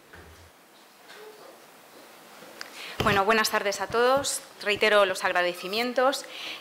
Bueno, buenas tardes a todos. Reitero los agradecimientos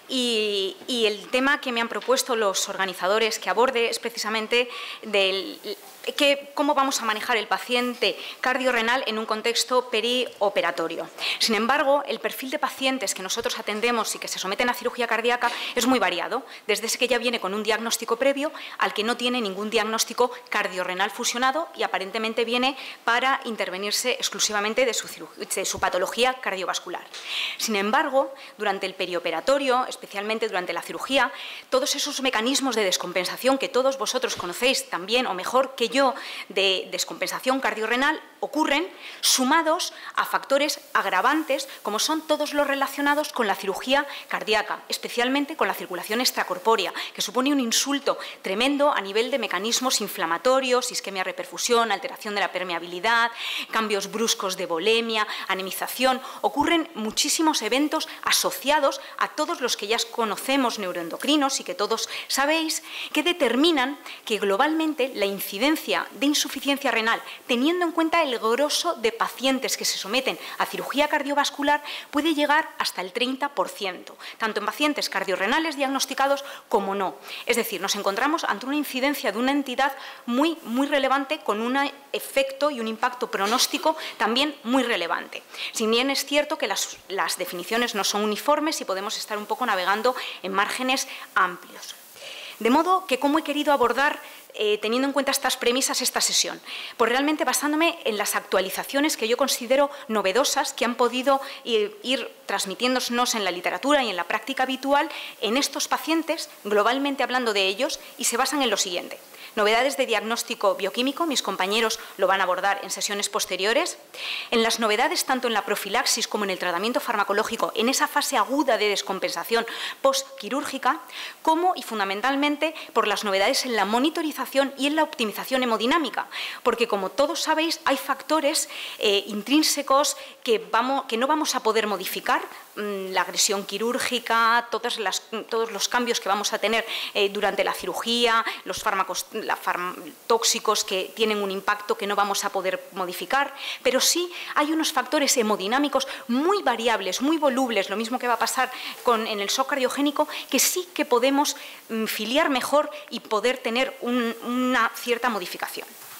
y, y el tema que me han propuesto los organizadores que aborde es precisamente del que, cómo vamos a manejar el paciente cardiorrenal en un contexto perioperatorio. Sin embargo, el perfil de pacientes que nosotros atendemos y que se someten a cirugía cardíaca es muy variado, desde ese que ya viene con un diagnóstico previo al que no tiene ningún diagnóstico cardiorrenal fusionado y aparentemente viene para intervenirse exclusivamente de su, de su patología cardiovascular. Sin embargo, durante el perioperatorio, especialmente durante la cirugía, todos esos mecanismos de descompensación que todos vosotros conocéis también o mejor que yo de descompensación cardiorrenal ocurren sumados a factores agravantes como son todos los relacionados con la cirugía cardíaca, especialmente con la circulación extracorpórea, que supone un insulto tremendo a nivel de mecanismos inflamatorios, isquemia reperfusión, alteración de la permeabilidad, cambios bruscos de volemia, anemización. Ocurren muchísimos eventos asociados a todos los que ya conocemos neuroendocrinos y que todos sabéis, que determinan que globalmente la incidencia de insuficiencia renal, teniendo en cuenta el grosso de pacientes que se someten a cirugía cardiovascular, puede llegar hasta el treinta por ciento, tanto en pacientes cardiorrenales diagnosticados como no. Es decir, nos encontramos ante una incidencia de una entidad muy, muy relevante con un efecto y un impacto pronóstico también muy relevante. Si bien es cierto que las, las definiciones no son uniformes y podemos estar un poco navegando en márgenes amplios. De modo que, ¿cómo he querido abordar Eh, teniendo en cuenta estas premisas, esta sesión? Pues realmente basándome en las actualizaciones que yo considero novedosas que han podido ir, ir transmitiéndonos en la literatura y en la práctica habitual en estos pacientes, globalmente hablando de ellos, y se basan en lo siguiente. Novedades de diagnóstico bioquímico, mis compañeros lo van a abordar en sesiones posteriores. En las novedades tanto en la profilaxis como en el tratamiento farmacológico, en esa fase aguda de descompensación postquirúrgica, como y fundamentalmente por las novedades en la monitorización y en la optimización hemodinámica, porque como todos sabéis hay factores eh, intrínsecos que, vamos, que no vamos a poder modificar, mmm, la agresión quirúrgica, todas las, todos los cambios que vamos a tener eh, durante la cirugía, los fármacos la tóxicos que tienen un impacto que no vamos a poder modificar, pero sí hay unos factores hemodinámicos muy variables, muy volubles, lo mismo que va a pasar con, en el shock cardiogénico, que sí que podemos mm, filiar mejor y poder tener un, una cierta modificación.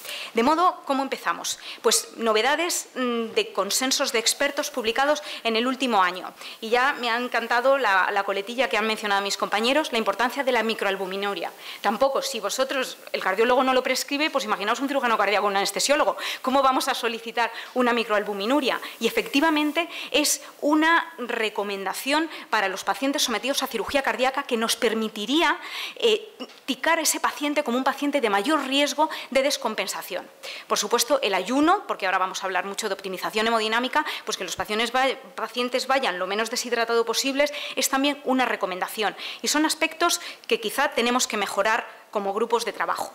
De modo, ¿cómo empezamos? Pues novedades de consensos de expertos publicados en el último año. Y ya me ha encantado la, la coletilla que han mencionado mis compañeros, la importancia de la microalbuminuria. Tampoco, si vosotros, el cardiólogo no lo prescribe, pues imaginaos un cirujano cardíaco, un anestesiólogo. ¿Cómo vamos a solicitar una microalbuminuria? Y efectivamente es una recomendación para los pacientes sometidos a cirugía cardíaca que nos permitiría eh, ticar a ese paciente como un paciente de mayor riesgo de descompensación. Por supuesto, el ayuno, porque ahora vamos a hablar mucho de optimización hemodinámica, pues que los pacientes vayan lo menos deshidratado posibles, es también una recomendación. Y son aspectos que quizá tenemos que mejorar como grupos de trabajo.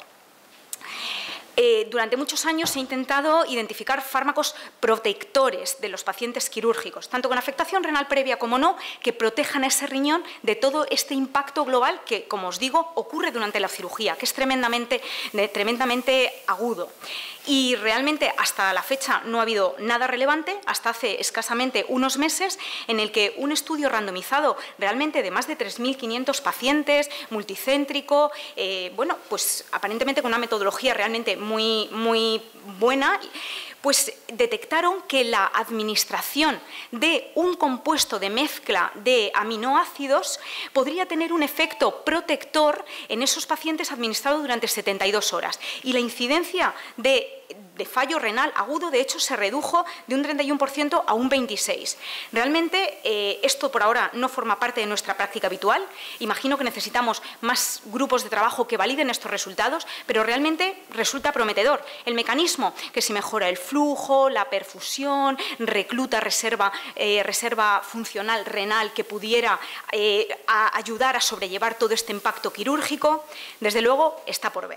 Eh, durante muchos años se ha intentado identificar fármacos protectores de los pacientes quirúrgicos, tanto con afectación renal previa como no, que protejan a ese riñón de todo este impacto global que, como os digo, ocurre durante la cirugía, que es tremendamente, de, tremendamente agudo. Y realmente hasta la fecha no ha habido nada relevante, hasta hace escasamente unos meses, en el que un estudio randomizado realmente de más de tres mil quinientos pacientes, multicéntrico, eh, bueno, pues aparentemente con una metodología realmente muy, muy buena, pues detectaron que la administración de un compuesto de mezcla de aminoácidos podría tener un efecto protector en esos pacientes administrado durante setenta y dos horas. Y la incidencia de de fallo renal agudo, de hecho, se redujo de un treinta y uno por ciento a un veintiséis por ciento. Realmente, eh, esto por ahora no forma parte de nuestra práctica habitual. Imagino que necesitamos más grupos de trabajo que validen estos resultados, pero realmente resulta prometedor. El mecanismo, que si mejora el flujo, la perfusión, recluta reserva, eh, reserva funcional renal que pudiera eh, a ayudar a sobrellevar todo este impacto quirúrgico, desde luego está por ver.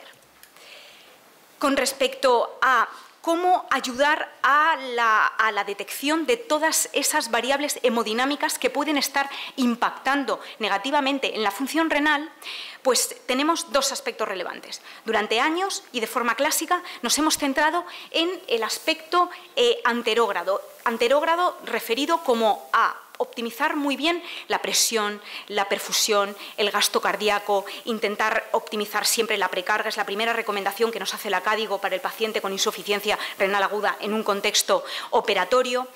Con respecto a cómo ayudar a la, a la detección de todas esas variables hemodinámicas que pueden estar impactando negativamente en la función renal, pues tenemos dos aspectos relevantes. Durante años y de forma clásica nos hemos centrado en el aspecto eh, anterógrado, anterógrado referido como a optimizar muy bien la presión, la perfusión, el gasto cardíaco, intentar optimizar siempre la precarga. Es la primera recomendación que nos hace la CADIGO para el paciente con insuficiencia renal aguda en un contexto operatorio.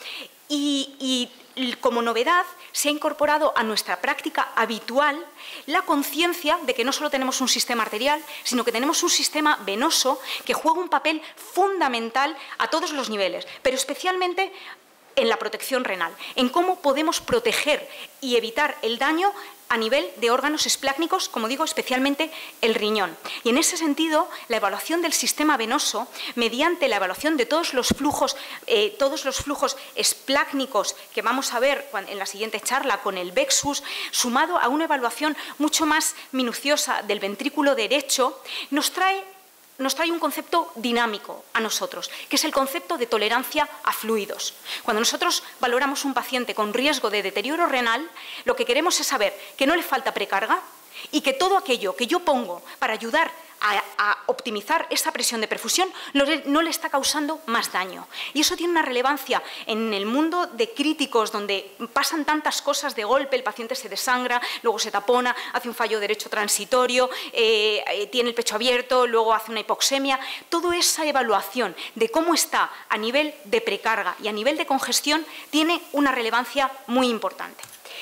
Y, y como novedad se ha incorporado a nuestra práctica habitual la conciencia de que no solo tenemos un sistema arterial, sino que tenemos un sistema venoso que juega un papel fundamental a todos los niveles, pero especialmente en la protección renal, en cómo podemos proteger y evitar el daño a nivel de órganos esplácnicos, como digo, especialmente el riñón. Y en ese sentido, la evaluación del sistema venoso, mediante la evaluación de todos los flujos, eh, todos los flujos esplácnicos que vamos a ver en la siguiente charla con el Vexus, sumado a una evaluación mucho más minuciosa del ventrículo derecho, nos trae nos trae un concepto dinámico a nosotros, que es el concepto de tolerancia a fluidos. Cuando nosotros valoramos un paciente con riesgo de deterioro renal, lo que queremos es saber que no le falta precarga y que todo aquello que yo pongo para ayudar a, a optimizar esa presión de perfusión no le, no le está causando más daño. Y eso tiene una relevancia en el mundo de críticos donde pasan tantas cosas de golpe, el paciente se desangra, luego se tapona, hace un fallo derecho transitorio, eh, eh, tiene el pecho abierto, luego hace una hipoxemia. Toda esa evaluación de cómo está a nivel de precarga y a nivel de congestión tiene una relevancia muy importante.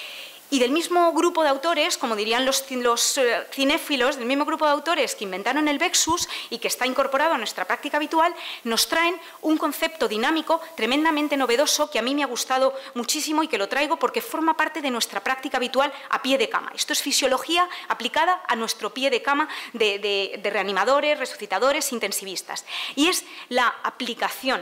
Y del mismo grupo de autores, como dirían los, los uh, cinéfilos, del mismo grupo de autores que inventaron el Vexus y que está incorporado a nuestra práctica habitual, nos traen un concepto dinámico tremendamente novedoso que a mí me ha gustado muchísimo y que lo traigo porque forma parte de nuestra práctica habitual a pie de cama. Esto es fisiología aplicada a nuestro pie de cama de, de, de reanimadores, resucitadores, intensivistas. Y es la aplicación,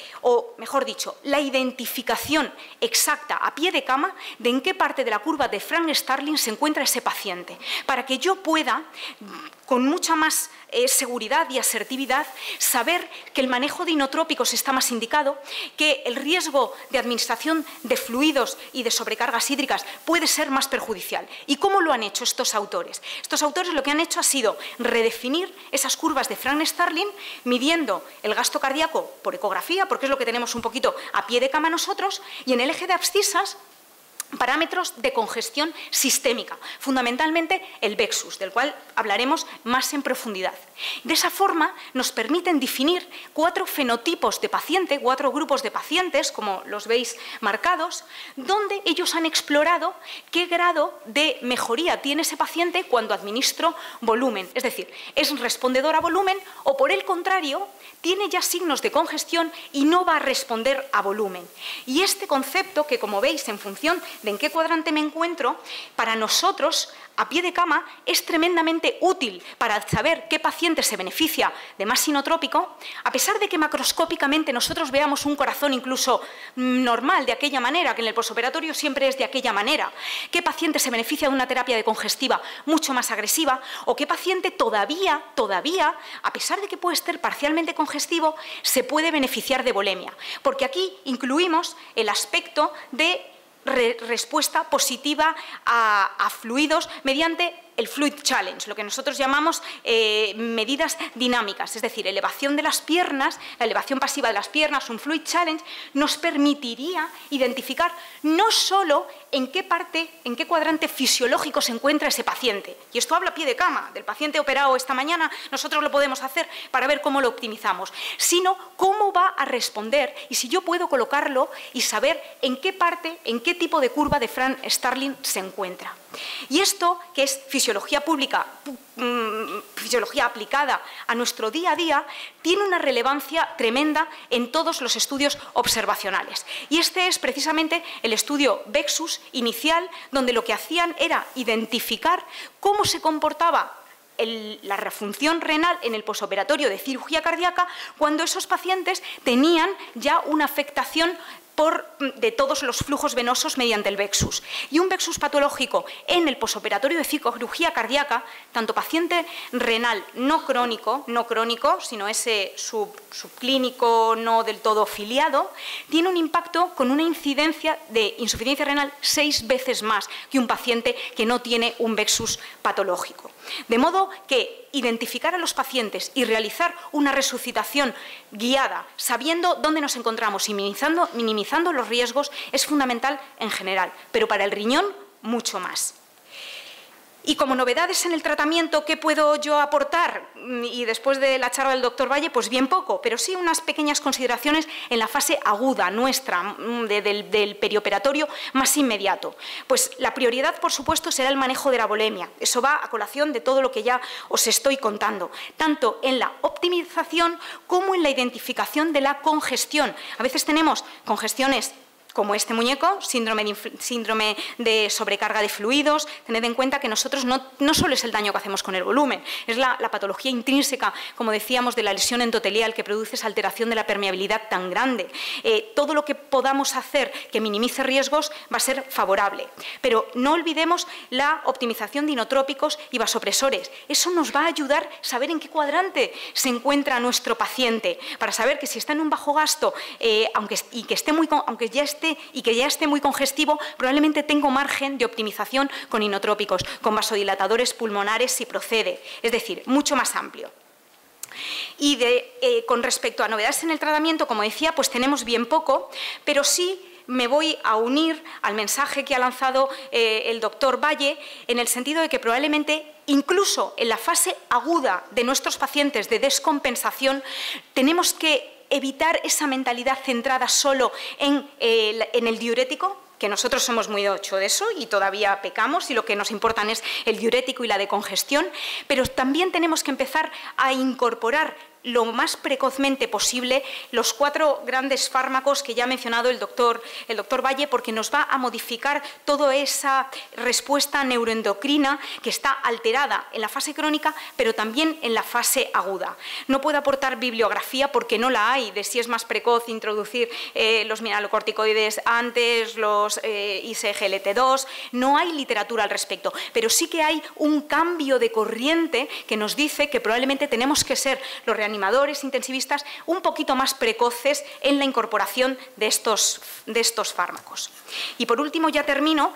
o mejor dicho, la identificación exacta a pie de cama de en qué parte de la curva de Frank-Starling se encuentra ese paciente, para que yo pueda, con mucha más eh, seguridad y asertividad, saber que el manejo de inotrópicos está más indicado, que el riesgo de administración de fluidos y de sobrecargas hídricas puede ser más perjudicial. ¿Y cómo lo han hecho estos autores? Estos autores lo que han hecho ha sido redefinir esas curvas de Frank-Starling midiendo el gasto cardíaco por ecografía, porque es lo que tenemos un poquito a pie de cama nosotros, y en el eje de abscisas parámetros de congestión sistémica, fundamentalmente el Vexus, del cual hablaremos más en profundidad. De esa forma nos permiten definir cuatro fenotipos de paciente, cuatro grupos de pacientes, como los veis marcados, donde ellos han explorado qué grado de mejoría tiene ese paciente cuando administro volumen. Es decir, ¿es respondedor a volumen o, por el contrario, tiene ya signos de congestión y no va a responder a volumen? Y este concepto, que como veis en función de en qué cuadrante me encuentro, para nosotros a pie de cama es tremendamente útil para saber qué paciente se beneficia de más sinotrópico, a pesar de que macroscópicamente nosotros veamos un corazón incluso normal de aquella manera, que en el posoperatorio siempre es de aquella manera, qué paciente se beneficia de una terapia decongestiva mucho más agresiva, o qué paciente todavía, todavía, a pesar de que puede estar parcialmente congestivo, se puede beneficiar de volemia, porque aquí incluimos el aspecto de Re respuesta positiva a, a fluidos mediante el Fluid Challenge, lo que nosotros llamamos eh, medidas dinámicas, es decir, elevación de las piernas, la elevación pasiva de las piernas, un Fluid Challenge, nos permitiría identificar no solo en qué parte, en qué cuadrante fisiológico se encuentra ese paciente, y esto habla a pie de cama del paciente operado esta mañana, nosotros lo podemos hacer para ver cómo lo optimizamos, sino cómo va a responder y si yo puedo colocarlo y saber en qué parte, en qué tipo de curva de Frank Starling se encuentra. Y esto, que es fisiología pública, fisiología aplicada a nuestro día a día, tiene una relevancia tremenda en todos los estudios observacionales. Y este es precisamente el estudio Vexus inicial, donde lo que hacían era identificar cómo se comportaba El, la refunción renal en el posoperatorio de cirugía cardíaca cuando esos pacientes tenían ya una afectación por, de todos los flujos venosos mediante el Vexus. Y un Vexus patológico en el posoperatorio de cirugía cardíaca, tanto paciente renal no crónico, no crónico, sino ese sub, subclínico no del todo filiado, tiene un impacto con una incidencia de insuficiencia renal seis veces más que un paciente que no tiene un Vexus patológico. De modo que identificar a los pacientes y realizar una resucitación guiada, sabiendo dónde nos encontramos y minimizando, minimizando los riesgos, es fundamental en general, pero para el riñón mucho más. Y como novedades en el tratamiento, ¿qué puedo yo aportar? Y después de la charla del doctor Valle, pues bien poco, pero sí unas pequeñas consideraciones en la fase aguda nuestra, de, del, del perioperatorio más inmediato. Pues la prioridad, por supuesto, será el manejo de la volemia. Eso va a colación de todo lo que ya os estoy contando, tanto en la optimización como en la identificación de la congestión. A veces tenemos congestiones como este muñeco, síndrome de, síndrome de sobrecarga de fluidos. Tened en cuenta que nosotros no, no solo es el daño que hacemos con el volumen, es la, la patología intrínseca, como decíamos, de la lesión endotelial que produce esa alteración de la permeabilidad tan grande. Eh, todo lo que podamos hacer que minimice riesgos va a ser favorable. Pero no olvidemos la optimización de inotrópicos y vasopresores. Eso nos va a ayudar a saber en qué cuadrante se encuentra nuestro paciente, para saber que si está en un bajo gasto eh, aunque, y que esté muy, aunque ya esté y que ya esté muy congestivo, probablemente tengo margen de optimización con inotrópicos, con vasodilatadores pulmonares si procede, es decir, mucho más amplio. Y de, eh, con respecto a novedades en el tratamiento, como decía, pues tenemos bien poco, pero sí me voy a unir al mensaje que ha lanzado eh, el doctor Valle, en el sentido de que probablemente incluso en la fase aguda de nuestros pacientes de descompensación tenemos que evitar esa mentalidad centrada solo en, eh, en el diurético, que nosotros somos muy ocho de eso y todavía pecamos y lo que nos importan es el diurético y la decongestión, pero también tenemos que empezar a incorporar lo más precozmente posible los cuatro grandes fármacos que ya ha mencionado el doctor, el doctor Valle, porque nos va a modificar toda esa respuesta neuroendocrina que está alterada en la fase crónica, pero también en la fase aguda. No puedo aportar bibliografía porque no la hay, de si es más precoz introducir eh, los mineralocorticoides antes, los eh, I S G L T dos, no hay literatura al respecto, pero sí que hay un cambio de corriente que nos dice que probablemente tenemos que ser los reanimadores animadores intensivistas un poquito más precoces en la incorporación de estos, de estos fármacos. Y por último, ya termino,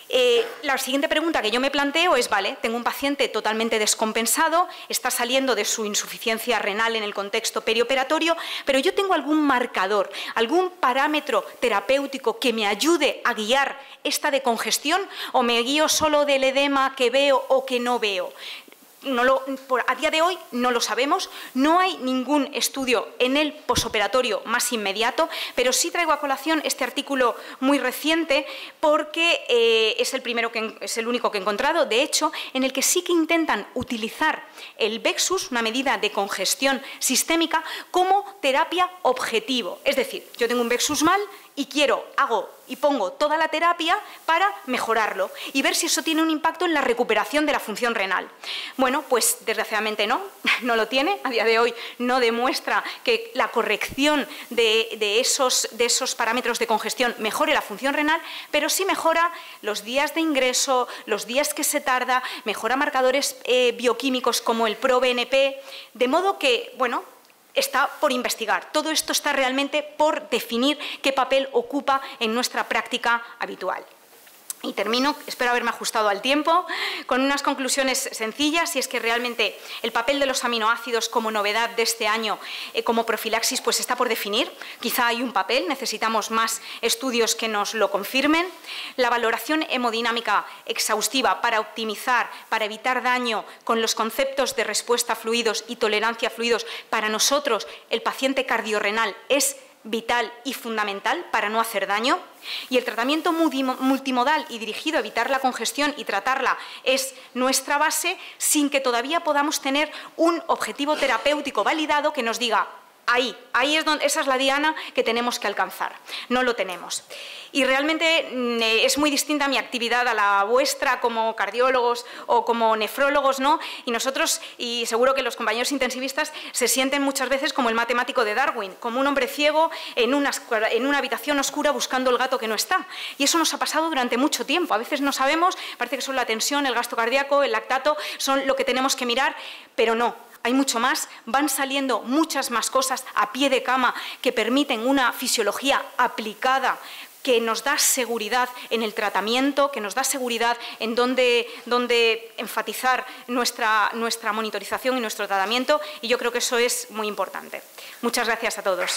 Eh, la siguiente pregunta que yo me planteo es, vale, tengo un paciente totalmente descompensado, está saliendo de su insuficiencia renal en el contexto perioperatorio, pero yo tengo algún marcador, algún parámetro terapéutico que me ayude a guiar esta decongestión, o me guío solo del edema que veo o que no veo. No lo, por, a día de hoy no lo sabemos, no hay ningún estudio en el posoperatorio más inmediato, pero sí traigo a colación este artículo muy reciente porque eh, es el primero que, es el único que he encontrado, de hecho, en el que sí que intentan utilizar el Vexus, una medida de congestión sistémica, como terapia objetivo. Es decir, yo tengo un Vexus mal y quiero, hago y pongo toda la terapia para mejorarlo y ver si eso tiene un impacto en la recuperación de la función renal. Bueno, pues desgraciadamente no, no lo tiene. A día de hoy no demuestra que la corrección de, de, esos, de esos parámetros de congestión mejore la función renal, pero sí mejora los días de ingreso, los días que se tarda, mejora marcadores eh, bioquímicos como el Pro B N P, de modo que, bueno, está por investigar. Todo esto está realmente por definir qué papel ocupa en nuestra práctica habitual. Y termino, espero haberme ajustado al tiempo, con unas conclusiones sencillas, y es que realmente el papel de los aminoácidos como novedad de este año, eh, como profilaxis, pues está por definir. Quizá hay un papel, necesitamos más estudios que nos lo confirmen. La valoración hemodinámica exhaustiva para optimizar, para evitar daño con los conceptos de respuesta a fluidos y tolerancia a fluidos, para nosotros, el paciente cardiorrenal, es vital y fundamental para no hacer daño, y el tratamiento multimodal y dirigido a evitar la congestión y tratarla es nuestra base, sin que todavía podamos tener un objetivo terapéutico validado que nos diga ahí, ahí es donde, esa es la diana que tenemos que alcanzar. No lo tenemos. Y realmente es muy distinta mi actividad a la vuestra como cardiólogos o como nefrólogos, ¿no? Y nosotros, y seguro que los compañeros intensivistas, se sienten muchas veces como el matemático de Darwin, como un hombre ciego en una, en una habitación oscura buscando el gato que no está. Y eso nos ha pasado durante mucho tiempo. A veces no sabemos, parece que son la tensión, el gasto cardíaco, el lactato, son lo que tenemos que mirar, pero no. Hay mucho más, van saliendo muchas más cosas a pie de cama que permiten una fisiología aplicada, que nos da seguridad en el tratamiento, que nos da seguridad en dónde, dónde enfatizar nuestra, nuestra monitorización y nuestro tratamiento, y yo creo que eso es muy importante. Muchas gracias a todos.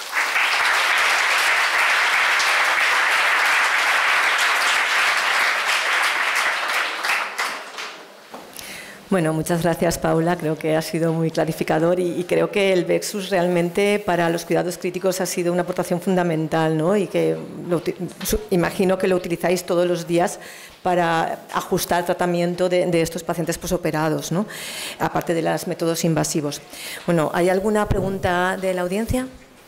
Bueno, muchas gracias, Paula. Creo que ha sido muy clarificador y, y creo que el Vexus realmente para los cuidados críticos ha sido una aportación fundamental, ¿no? Y que lo, imagino que lo utilizáis todos los días para ajustar el tratamiento de, de estos pacientes posoperados, ¿no? Aparte de los métodos invasivos. Bueno, ¿hay alguna pregunta de la audiencia?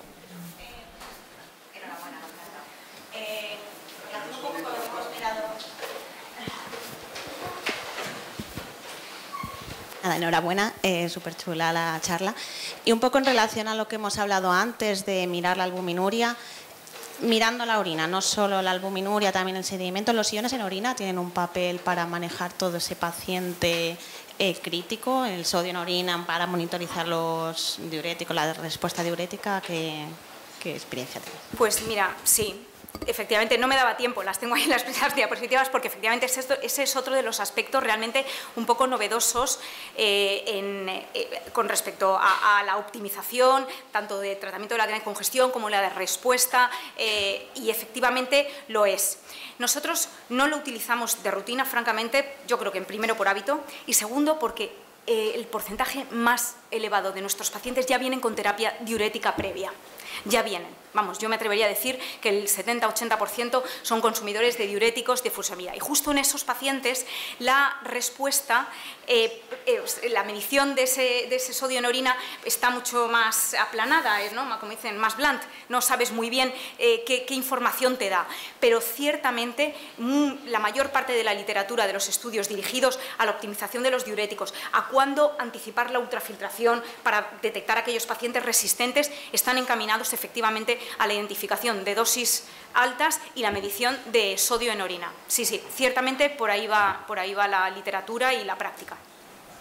Nada, enhorabuena, eh, súper chula la charla. Y un poco en relación a lo que hemos hablado antes de mirar la albuminuria, mirando la orina, no solo la albuminuria, también el sedimento, los iones en orina tienen un papel para manejar todo ese paciente eh, crítico, el sodio en orina para monitorizar los diuréticos, la respuesta diurética. ¿Qué, qué experiencia tenéis? Pues mira, sí. Efectivamente, no me daba tiempo, las tengo ahí en las, las diapositivas, porque efectivamente ese, ese es otro de los aspectos realmente un poco novedosos eh, en, eh, con respecto a, a la optimización, tanto de tratamiento de la de congestión como la de respuesta, eh, y efectivamente lo es. Nosotros no lo utilizamos de rutina, francamente, yo creo que en primero por hábito, y segundo porque eh, el porcentaje más elevado de nuestros pacientes ya vienen con terapia diurética previa. Ya vienen. Vamos, yo me atrevería a decir que el setenta a ochenta por ciento son consumidores de diuréticos de fusamida. Y justo en esos pacientes la respuesta, eh, eh, la medición de ese, de ese sodio en orina está mucho más aplanada, ¿no? Como dicen, más blunt. No sabes muy bien eh, qué, qué información te da. Pero ciertamente mm, la mayor parte de la literatura de los estudios dirigidos a la optimización de los diuréticos, a cuándo anticipar la ultrafiltración para detectar a aquellos pacientes resistentes, están encaminados efectivamente a la identificación de dosis altas y la medición de sodio en orina. Sí, sí, ciertamente por ahí va, por ahí va la literatura y la práctica.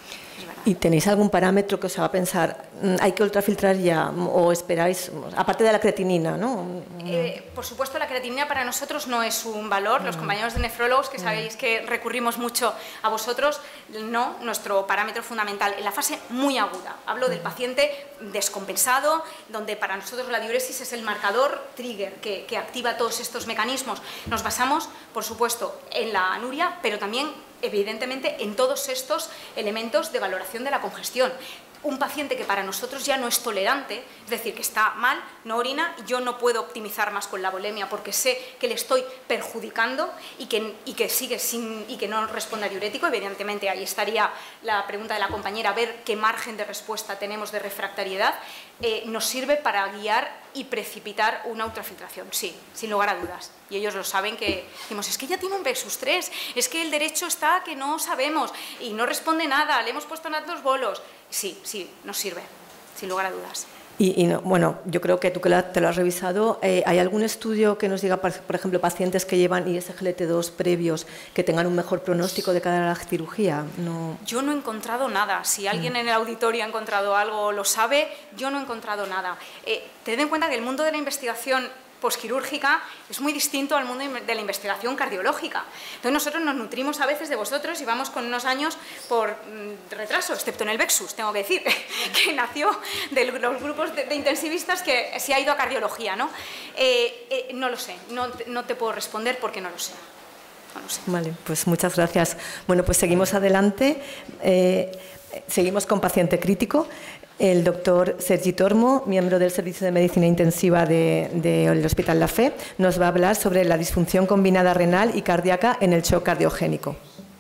¿Y tenéis algún parámetro que os haga pensar, hay que ultrafiltrar ya o esperáis, aparte de la creatinina, ¿no? Eh, por supuesto, la creatinina para nosotros no es un valor. Los compañeros de nefrólogos, que sabéis que recurrimos mucho a vosotros, no, nuestro parámetro fundamental en la fase muy aguda. Hablo del paciente descompensado, donde para nosotros la diuresis es el marcador trigger que, que activa todos estos mecanismos. Nos basamos, por supuesto, en la anuria, pero también evidentemente en todos estos elementos de valoración de la congestión. Un paciente que para nosotros ya no es tolerante, es decir, que está mal, no orina, yo no puedo optimizar más con la volemia porque sé que le estoy perjudicando y que, y que sigue sin, y que no responde a diurético. Evidentemente ahí estaría la pregunta de la compañera, ver qué margen de respuesta tenemos de refractariedad. Eh, nos sirve para guiar y precipitar una ultrafiltración, sí, sin lugar a dudas. Y ellos lo saben, que decimos, es que ya tiene un Vexus tres, es que el derecho está que no sabemos y no responde nada, le hemos puesto tantos bolos. Sí, sí, nos sirve, sin lugar a dudas. Y, y no, bueno, yo creo que tú que la, te lo has revisado, eh, ¿hay algún estudio que nos diga, por ejemplo, pacientes que llevan I S G L T dos previos que tengan un mejor pronóstico de cara a la cirugía? No. Yo no he encontrado nada. Si alguien en el auditorio ha encontrado algo o lo sabe, yo no he encontrado nada. Eh, tened en cuenta que el mundo de la investigación posquirúrgica es muy distinto al mundo de la investigación cardiológica. Entonces nosotros nos nutrimos a veces de vosotros y vamos con unos años por mm, retraso, excepto en el Vexus, tengo que decir, que nació de los grupos de, de intensivistas que se ha ido a cardiología, ¿no? Eh, eh, no lo sé, no, no te puedo responder porque no lo sé. No lo sé. Vale, pues muchas gracias. Bueno, pues seguimos adelante. Eh, seguimos con paciente crítico. El doctor Sergi Tormo, miembro del Servicio de Medicina Intensiva del de, de Hospital La Fe, nos va a hablar sobre la disfunción combinada renal y cardíaca en el shock cardiogénico.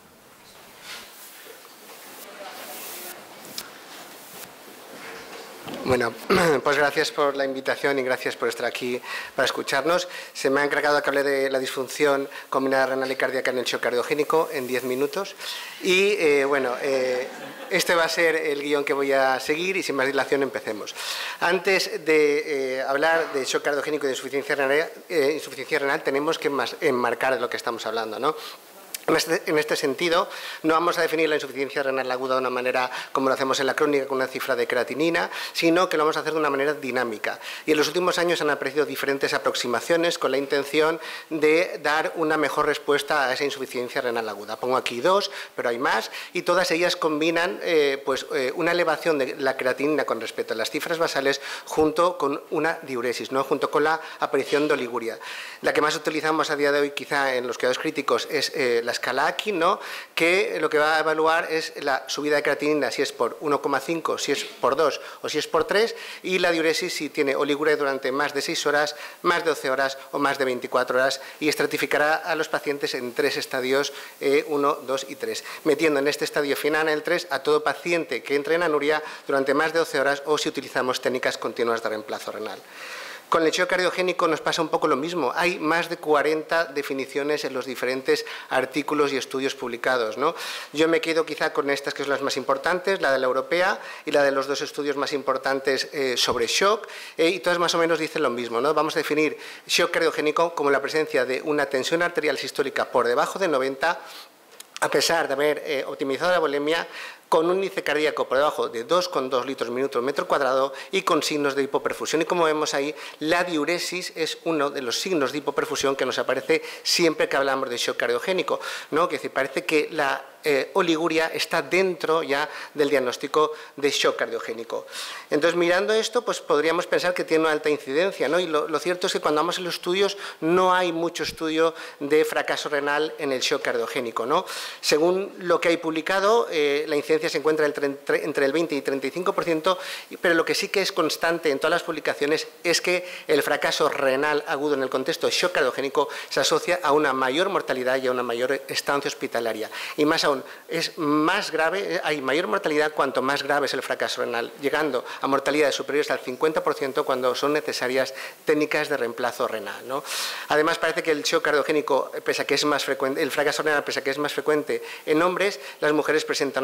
Bueno, pues gracias por la invitación y gracias por estar aquí para escucharnos. Se me ha encargado que hable de la disfunción combinada renal y cardíaca en el shock cardiogénico en diez minutos. Y eh, bueno, eh, este va a ser el guión que voy a seguir y sin más dilación empecemos. Antes de eh, hablar de shock cardiogénico y de insuficiencia renal, eh, insuficiencia renal tenemos que enmarcar de lo que estamos hablando, ¿no? En este, en este sentido, no vamos a definir la insuficiencia renal aguda de una manera como lo hacemos en la crónica, con una cifra de creatinina, sino que lo vamos a hacer de una manera dinámica. Y en los últimos años han aparecido diferentes aproximaciones con la intención de dar una mejor respuesta a esa insuficiencia renal aguda. Pongo aquí dos, pero hay más, y todas ellas combinan eh, pues, eh, una elevación de la creatinina con respecto a las cifras basales junto con una diuresis, ¿no? Junto con la aparición de oliguria. La que más utilizamos a día de hoy, quizá en los cuidados críticos, es eh, la escala Akin, ¿no? Que lo que va a evaluar es la subida de creatinina, si es por uno coma cinco, si es por dos o si es por tres, y la diuresis si tiene oliguria durante más de seis horas, más de doce horas o más de veinticuatro horas, y estratificará a los pacientes en tres estadios, eh, uno, dos y tres, metiendo en este estadio final, en el tres, a todo paciente que entre en anuria durante más de doce horas o si utilizamos técnicas continuas de reemplazo renal. Con el shock cardiogénico nos pasa un poco lo mismo. Hay más de cuarenta definiciones en los diferentes artículos y estudios publicados, ¿no? Yo me quedo quizá con estas que son las más importantes, la de la europea y la de los dos estudios más importantes eh, sobre shock, eh, y todas más o menos dicen lo mismo, ¿no? Vamos a definir shock cardiogénico como la presencia de una tensión arterial sistólica por debajo de noventa, a pesar de haber eh, optimizado la volemia, con un índice cardíaco por debajo de dos coma dos litros minuto metro cuadrado y con signos de hipoperfusión. Y como vemos ahí, la diuresis es uno de los signos de hipoperfusión que nos aparece siempre que hablamos de shock cardiogénico, ¿no? Que es decir, parece que la eh, oliguria está dentro ya del diagnóstico de shock cardiogénico. Entonces, mirando esto, pues podríamos pensar que tiene una alta incidencia, ¿no? Y lo, lo cierto es que cuando vamos a los estudios no hay mucho estudio de fracaso renal en el shock cardiogénico, ¿no? Según lo que hay publicado, eh, la incidencia se encuentra entre el veinte y treinta y cinco por ciento, pero lo que sí que es constante en todas las publicaciones es que el fracaso renal agudo en el contexto de shock cardiogénico se asocia a una mayor mortalidad y a una mayor estancia hospitalaria. Y más aún, es más grave, hay mayor mortalidad cuanto más grave es el fracaso renal, llegando a mortalidades superiores al cincuenta por ciento cuando son necesarias técnicas de reemplazo renal, ¿no? Además, parece que el shock cardiogénico, pese a que es más frecuente, el fracaso renal, pese a que es más frecuente en hombres, las mujeres presentan una mayor mortalidad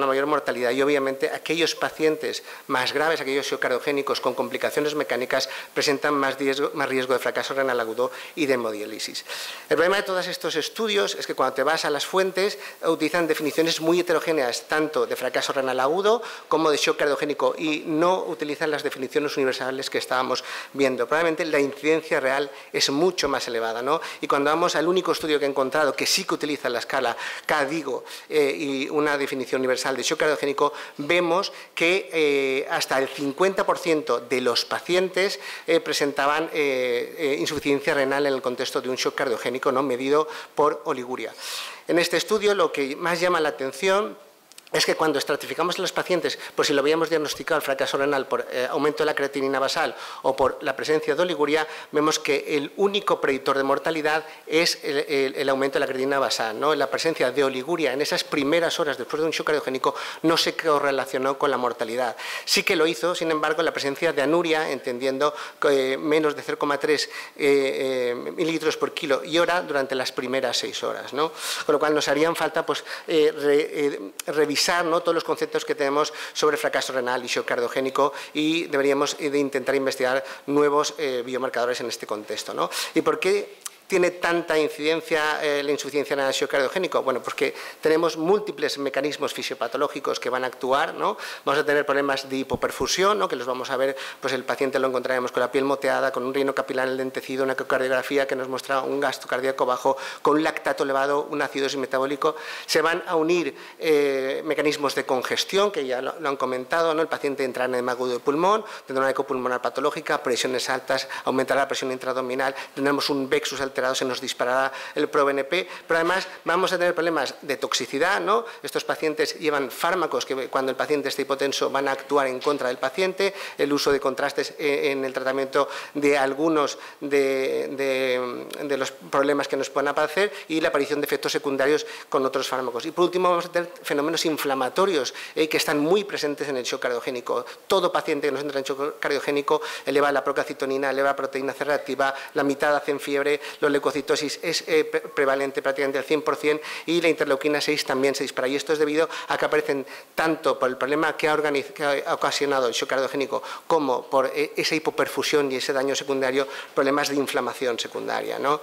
mortalidad y obviamente aquellos pacientes más graves, aquellos cardiogénicos con complicaciones mecánicas, presentan más riesgo, más riesgo de fracaso renal agudo y de hemodiálisis. El problema de todos estos estudios es que cuando te vas a las fuentes utilizan definiciones muy heterogéneas, tanto de fracaso renal agudo como de shock cardiogénico, y no utilizan las definiciones universales que estábamos viendo. Probablemente la incidencia real es mucho más elevada, ¿no? Y cuando vamos al único estudio que he encontrado que sí que utiliza la escala CADIGO eh, y una definición universal de shock cardiogénico, vemos que eh, hasta el cincuenta por ciento de los pacientes eh, presentaban eh, eh, insuficiencia renal en el contexto de un shock cardiogénico, ¿no?, medido por oliguria. En este estudio lo que más llama la atención es que cuando estratificamos a los pacientes, pues si lo habíamos diagnosticado el fracaso renal por eh, aumento de la creatinina basal o por la presencia de oliguria, vemos que el único predictor de mortalidad es el, el, el aumento de la creatinina basal, ¿no? La presencia de oliguria en esas primeras horas después de un shock cardiogénico no se correlacionó con la mortalidad. Sí que lo hizo, sin embargo, la presencia de anuria, entendiendo que eh, menos de cero coma tres eh, eh, mililitros por kilo y hora durante las primeras seis horas, ¿no? Con lo cual nos harían falta pues, eh, re, eh, revisar ¿no? todos los conceptos que tenemos sobre fracaso renal y shock cardiogénico, y deberíamos de intentar investigar nuevos eh, biomarcadores en este contexto, ¿no? ¿Y por qué tiene tanta incidencia eh, la insuficiencia renal shock cardiogénico? Bueno, porque tenemos múltiples mecanismos fisiopatológicos que van a actuar, ¿no? Vamos a tener problemas de hipoperfusión, ¿no?, que los vamos a ver, pues el paciente lo encontraremos con la piel moteada, con un riño capilar enlentecido, una ecocardiografía que nos muestra un gasto cardíaco bajo, con un lactato elevado, una acidosis metabólico. Se van a unir eh, mecanismos de congestión, que ya lo, lo han comentado, ¿no? El paciente entrará en edema agudo de pulmón, tendrá una ecopulmonar patológica, presiones altas, aumentará la presión intraabdominal, tendremos un Vexus alterado, se nos disparará el ProBNP, pero además vamos a tener problemas de toxicidad, ¿no? Estos pacientes llevan fármacos que cuando el paciente está hipotenso van a actuar en contra del paciente, el uso de contrastes en el tratamiento de algunos de, de, de los problemas que nos pueden aparecer, y la aparición de efectos secundarios con otros fármacos. Y por último vamos a tener fenómenos inflamatorios eh, que están muy presentes en el shock cardiogénico. Todo paciente que nos entra en shock cardiogénico eleva la procalcitonina, eleva la proteína C reactiva, la mitad hacen fiebre, los leucocitosis es eh, prevalente prácticamente al cien por cien, y la interleuquina seis también se dispara, y esto es debido a que aparecen tanto por el problema que ha, que ha ocasionado el shock cardiogénico como por eh, esa hipoperfusión y ese daño secundario, problemas de inflamación secundaria, ¿no?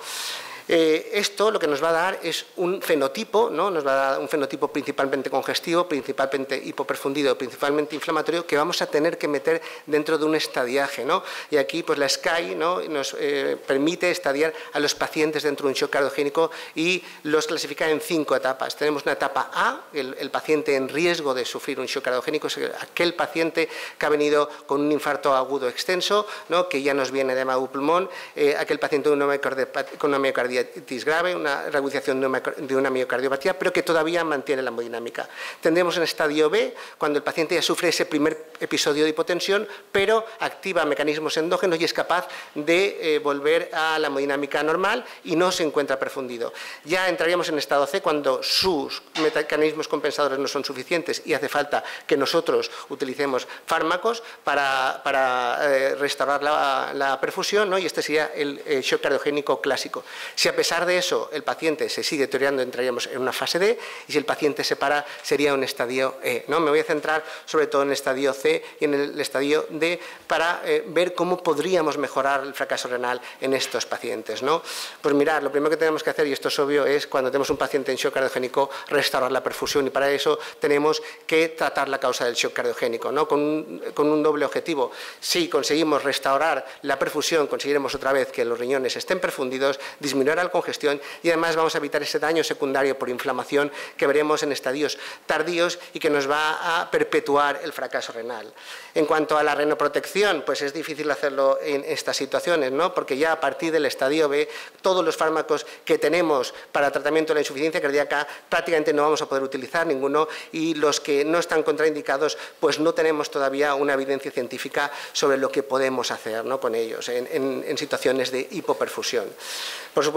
Eh, esto lo que nos va a dar es un fenotipo, ¿no? Nos va a dar un fenotipo principalmente congestivo, principalmente hipoperfundido, principalmente inflamatorio, que vamos a tener que meter dentro de un estadiaje, ¿no? Y aquí pues la SCAI, ¿no?, nos eh, permite estadiar a los pacientes dentro de un shock cardiogénico y los clasifica en cinco etapas. Tenemos una etapa A, el, el paciente en riesgo de sufrir un shock cardiogénico, es aquel paciente que ha venido con un infarto agudo extenso, ¿no?, que ya nos viene de edema pulmón, eh, aquel paciente con una miocarditis grave, una reagudización de una miocardiopatía, pero que todavía mantiene la hemodinámica. Tendremos en estadio B, cuando el paciente ya sufre ese primer episodio de hipotensión, pero activa mecanismos endógenos y es capaz de eh, volver a la hemodinámica normal y no se encuentra perfundido. Ya entraríamos en estado C, cuando sus mecanismos compensadores no son suficientes y hace falta que nosotros utilicemos fármacos para, para eh, restaurar la, la perfusión, ¿no? Y este sería el eh, shock cardiogénico clásico. Si a pesar de eso el paciente se sigue deteriorando, entraríamos en una fase D, y si el paciente se para sería un estadio E, ¿no? Me voy a centrar sobre todo en el estadio C y en el estadio D para eh, ver cómo podríamos mejorar el fracaso renal en estos pacientes, ¿no? Pues mirar, lo primero que tenemos que hacer, y esto es obvio, es cuando tenemos un paciente en shock cardiogénico restaurar la perfusión, y para eso tenemos que tratar la causa del shock cardiogénico, ¿no? Con un, con un doble objetivo. Si conseguimos restaurar la perfusión, conseguiremos otra vez que los riñones estén perfundidos, disminuir la congestión, y además vamos a evitar ese daño secundario por inflamación que veremos en estadios tardíos y que nos va a perpetuar el fracaso renal. En cuanto a la renoprotección, pues es difícil hacerlo en estas situaciones, ¿no? Porque ya a partir del estadio B, todos los fármacos que tenemos para tratamiento de la insuficiencia cardíaca prácticamente no vamos a poder utilizar ninguno, y los que no están contraindicados, pues no tenemos todavía una evidencia científica sobre lo que podemos hacer, ¿no?, con ellos en, en, en situaciones de hipoperfusión. Por supuesto,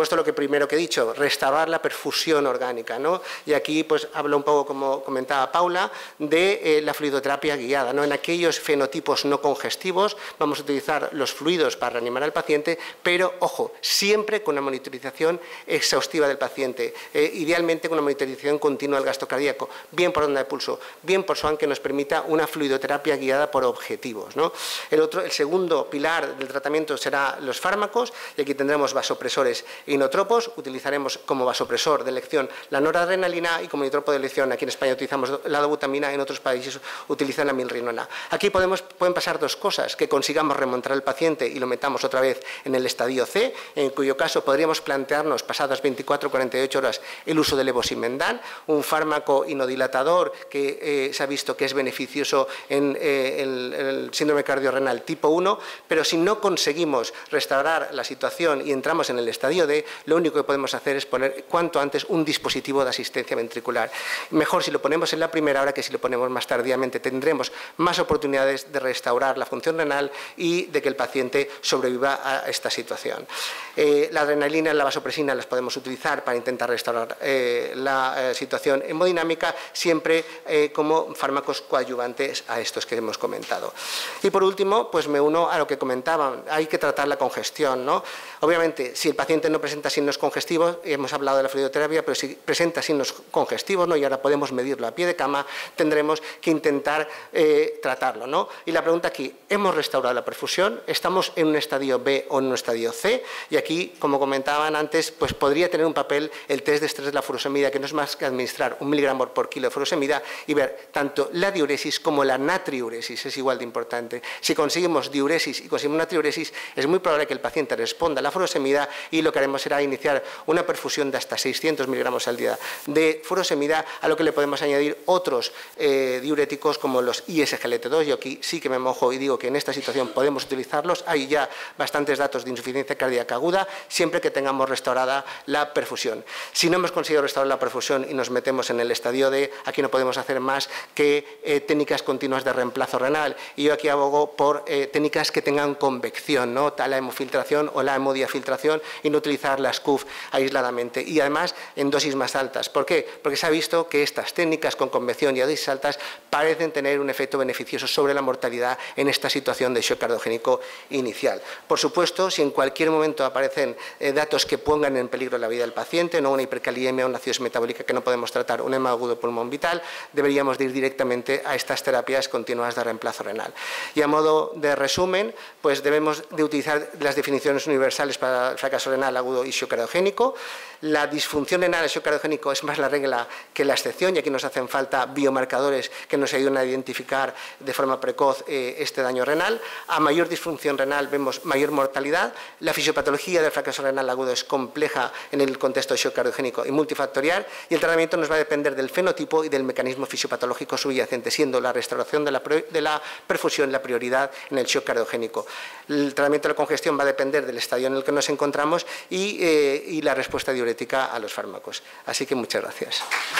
supuesto, lo que primero que he dicho, restaurar la perfusión orgánica, ¿no? Y aquí pues hablo un poco, como comentaba Paula, de eh, la fluidoterapia guiada, ¿no? En aquellos fenotipos no congestivos vamos a utilizar los fluidos para reanimar al paciente, pero, ojo, siempre con una monitorización exhaustiva del paciente, eh, idealmente con una monitorización continua del gasto cardíaco, bien por onda de pulso, bien por SWAN, que nos permita una fluidoterapia guiada por objetivos, ¿no? El, otro, el segundo pilar del tratamiento será los fármacos, y aquí tendremos vasopresores e inotropos. Utilizaremos como vasopresor de elección la noradrenalina y como inotropo de elección, aquí en España utilizamos la dobutamina, en otros países utilizan la milrinona. Aquí podemos, pueden pasar dos cosas: que consigamos remontar al paciente y lo metamos otra vez en el estadio C, en cuyo caso podríamos plantearnos, pasadas veinticuatro a cuarenta y ocho horas, el uso del levosimendan, un fármaco inodilatador que eh, se ha visto que es beneficioso en eh, el, el síndrome cardiorrenal tipo uno, pero si no conseguimos restaurar la situación y entramos en el estadio D, lo único que podemos hacer es poner cuanto antes un dispositivo de asistencia ventricular. Mejor si lo ponemos en la primera hora que si lo ponemos más tardíamente. Tendremos más oportunidades de restaurar la función renal y de que el paciente sobreviva a esta situación. Eh, la adrenalina y la vasopresina las podemos utilizar para intentar restaurar eh, la eh, situación hemodinámica, siempre eh, como fármacos coadyuvantes a estos que hemos comentado. Y por último, pues me uno a lo que comentaban, hay que tratar la congestión, ¿no? Obviamente, si el paciente no presenta signos congestivos, hemos hablado de la fluidoterapia, pero si presenta signos congestivos, ¿no? Y ahora podemos medirlo a pie de cama, tendremos que intentar eh, tratarlo, ¿no? Y la pregunta aquí, ¿hemos restaurado la perfusión? ¿Estamos en un estadio B o en un estadio C? Y aquí, como comentaban antes, pues podría tener un papel el test de estrés de la furosemida, que no es más que administrar un miligramo por kilo de furosemida y ver tanto la diuresis como la natriuresis, es igual de importante. Si conseguimos diuresis y conseguimos natriuresis, es muy probable que el paciente responda a la furosemida, y lo que haremos será iniciar una perfusión de hasta seiscientos miligramos al día de furosemida, a lo que le podemos añadir otros eh, diuréticos como los I S G L T dos. Yo aquí sí que me mojo y digo que en esta situación podemos utilizarlos. Hay ya bastantes datos de insuficiencia cardíaca aguda, siempre que tengamos restaurada la perfusión. Si no hemos conseguido restaurar la perfusión y nos metemos en el estadio D, aquí no podemos hacer más que eh, técnicas continuas de reemplazo renal, y yo aquí abogo por eh, técnicas que tengan convección, ¿no? La hemofiltración o la hemodiafiltración, y no utilizar la S C U F aisladamente, y además en dosis más altas. ¿Por qué? Porque se ha visto que estas técnicas con convección y a dosis altas parecen tener un efecto beneficioso sobre la mortalidad en esta situación de shock cardiogénico inicial. Por supuesto, si en cualquier momento aparecen eh, datos que pongan en peligro la vida del paciente, no una hipercaliemia, una acidosis metabólica que no podemos tratar, un edema agudo de pulmón vital, deberíamos de ir directamente a estas terapias continuas de reemplazo renal. Y a modo de resumen, pues debemos de utilizar las definiciones universales para el fracaso renal agudo y shock cardiogénico. La disfunción renal y shock cardiogénico es más la regla que la excepción, y aquí nos hacen falta biomarcadores que nos ayuden a identificar de forma precoz eh, este daño renal. A mayor disfunción renal vemos mayor mortalidad. La fisiopatología del fracaso renal agudo es compleja en el contexto de shock cardiogénico y multifactorial, y el tratamiento nos va a depender del fenotipo y del mecanismo fisiopatológico subyacente, siendo la restauración de la, de la perfusión la prioridad en el shock cardiogénico. El tratamiento de la congestión va a depender del estadio en el que nos encontramos y, eh, y la respuesta diurética a los fármacos. Así que muchas gracias.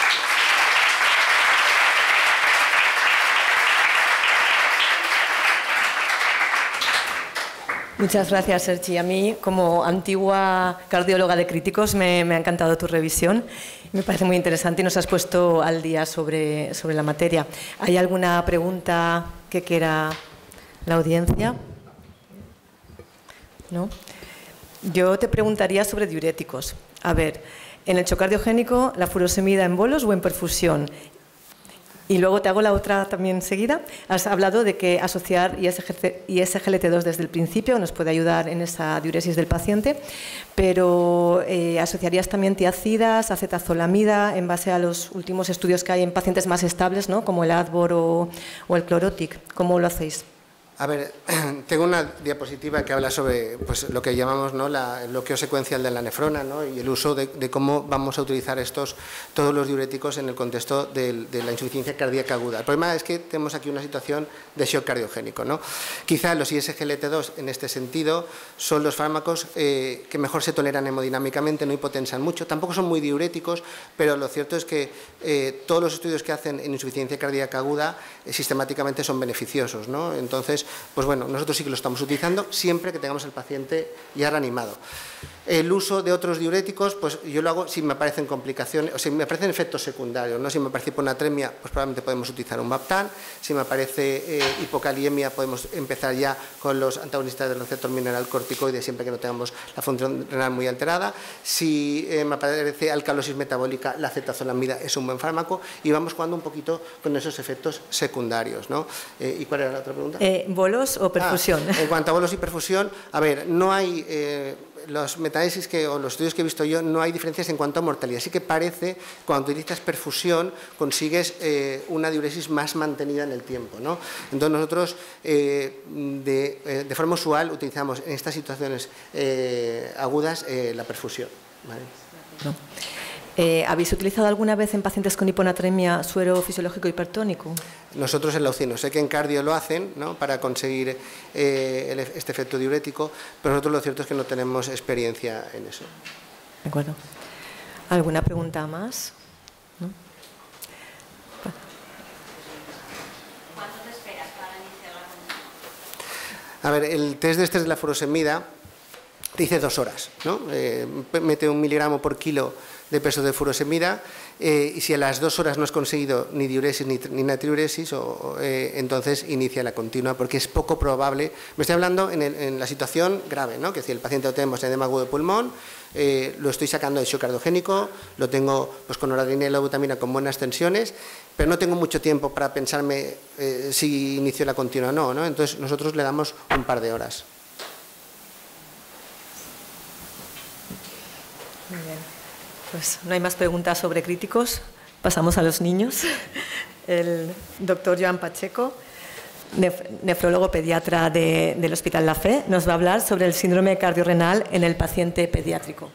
Muchas gracias, Sergi. A mí, como antigua cardióloga de críticos, me, me ha encantado tu revisión. Me parece muy interesante y nos has puesto al día sobre, sobre la materia. ¿Hay alguna pregunta que quiera la audiencia? ¿No? Yo te preguntaría sobre diuréticos. A ver, en el shock cardiogénico, ¿la furosemida en bolos o en perfusión? Y luego te hago la otra también seguida. Has hablado de que asociar I S G L T dos desde el principio nos puede ayudar en esa diuresis del paciente, pero eh, ¿asociarías también tiazidas, acetazolamida, en base a los últimos estudios que hay en pacientes más estables, ¿no? Como el Advor o, o el Clorotic? ¿Cómo lo hacéis? A ver, tengo una diapositiva que habla sobre pues, lo que llamamos, ¿no? la, el bloqueo secuencial de la nefrona, ¿no? Y el uso de, de cómo vamos a utilizar estos, todos los diuréticos en el contexto de, de la insuficiencia cardíaca aguda. El problema es que tenemos aquí una situación de shock cardiogénico, ¿no? Quizá los I S G L T dos en este sentido son los fármacos eh, que mejor se toleran hemodinámicamente, no hipotensan mucho, tampoco son muy diuréticos, pero lo cierto es que eh, todos los estudios que hacen en insuficiencia cardíaca aguda eh, sistemáticamente son beneficiosos, ¿no? Entonces, Entonces, pues bueno, nosotros sí que lo estamos utilizando siempre que tengamos el paciente ya reanimado. El uso de otros diuréticos, pues yo lo hago si me aparecen complicaciones, o si me aparecen efectos secundarios, ¿no? Si me aparece hiponatremia, pues probablemente podemos utilizar un Baptan. Si me aparece eh, hipokaliemia, podemos empezar ya con los antagonistas del receptor mineral corticoide, siempre que no tengamos la función renal muy alterada. Si eh, me aparece alcalosis metabólica, la acetazolamida es un buen fármaco, y vamos jugando un poquito con esos efectos secundarios, ¿no? Eh, ¿Y cuál era la otra pregunta? Eh, ¿Bolos o perfusión? Ah, en cuanto a bolos y perfusión, a ver, no hay... Eh, los metaanálisis que, o los estudios que he visto yo, no hay diferencias en cuanto a mortalidad. Sí que parece, cuando utilizas perfusión, consigues eh, una diuresis más mantenida en el tiempo, ¿no? Entonces nosotros eh, de, eh, de forma usual utilizamos en estas situaciones eh, agudas eh, la perfusión, ¿vale? No. Eh, ¿Habéis utilizado alguna vez en pacientes con hiponatremia suero fisiológico hipertónico? Nosotros en la U C I no, sé que en cardio lo hacen, ¿no?, para conseguir eh, el, este efecto diurético, pero nosotros lo cierto es que no tenemos experiencia en eso. De acuerdo. ¿Alguna pregunta más? ¿No? ¿Cuánto te esperas para iniciar la consulta? A ver, el test de estrés de la furosemida te dice dos horas, ¿no? Eh, mete un miligramo por kilo de peso de furosemida eh, y si a las dos horas no has conseguido ni diuresis ni, ni natriuresis, o, eh, entonces inicia la continua, porque es poco probable. Me estoy hablando en, el, en la situación grave, ¿no? Que si el paciente lo tenemos en edema agudo de pulmón, eh, lo estoy sacando de shock cardiogénico, lo tengo pues, con noradrenalina y la butamina con buenas tensiones, pero no tengo mucho tiempo para pensarme eh, si inicio la continua o no, ¿no? Entonces nosotros le damos un par de horas. Muy bien. Pues no hay más preguntas sobre críticos. Pasamos a los niños. El doctor Joan Pacheco, nef nefrólogo pediatra de, del Hospital La Fe, nos va a hablar sobre el síndrome cardiorrenal en el paciente pediátrico.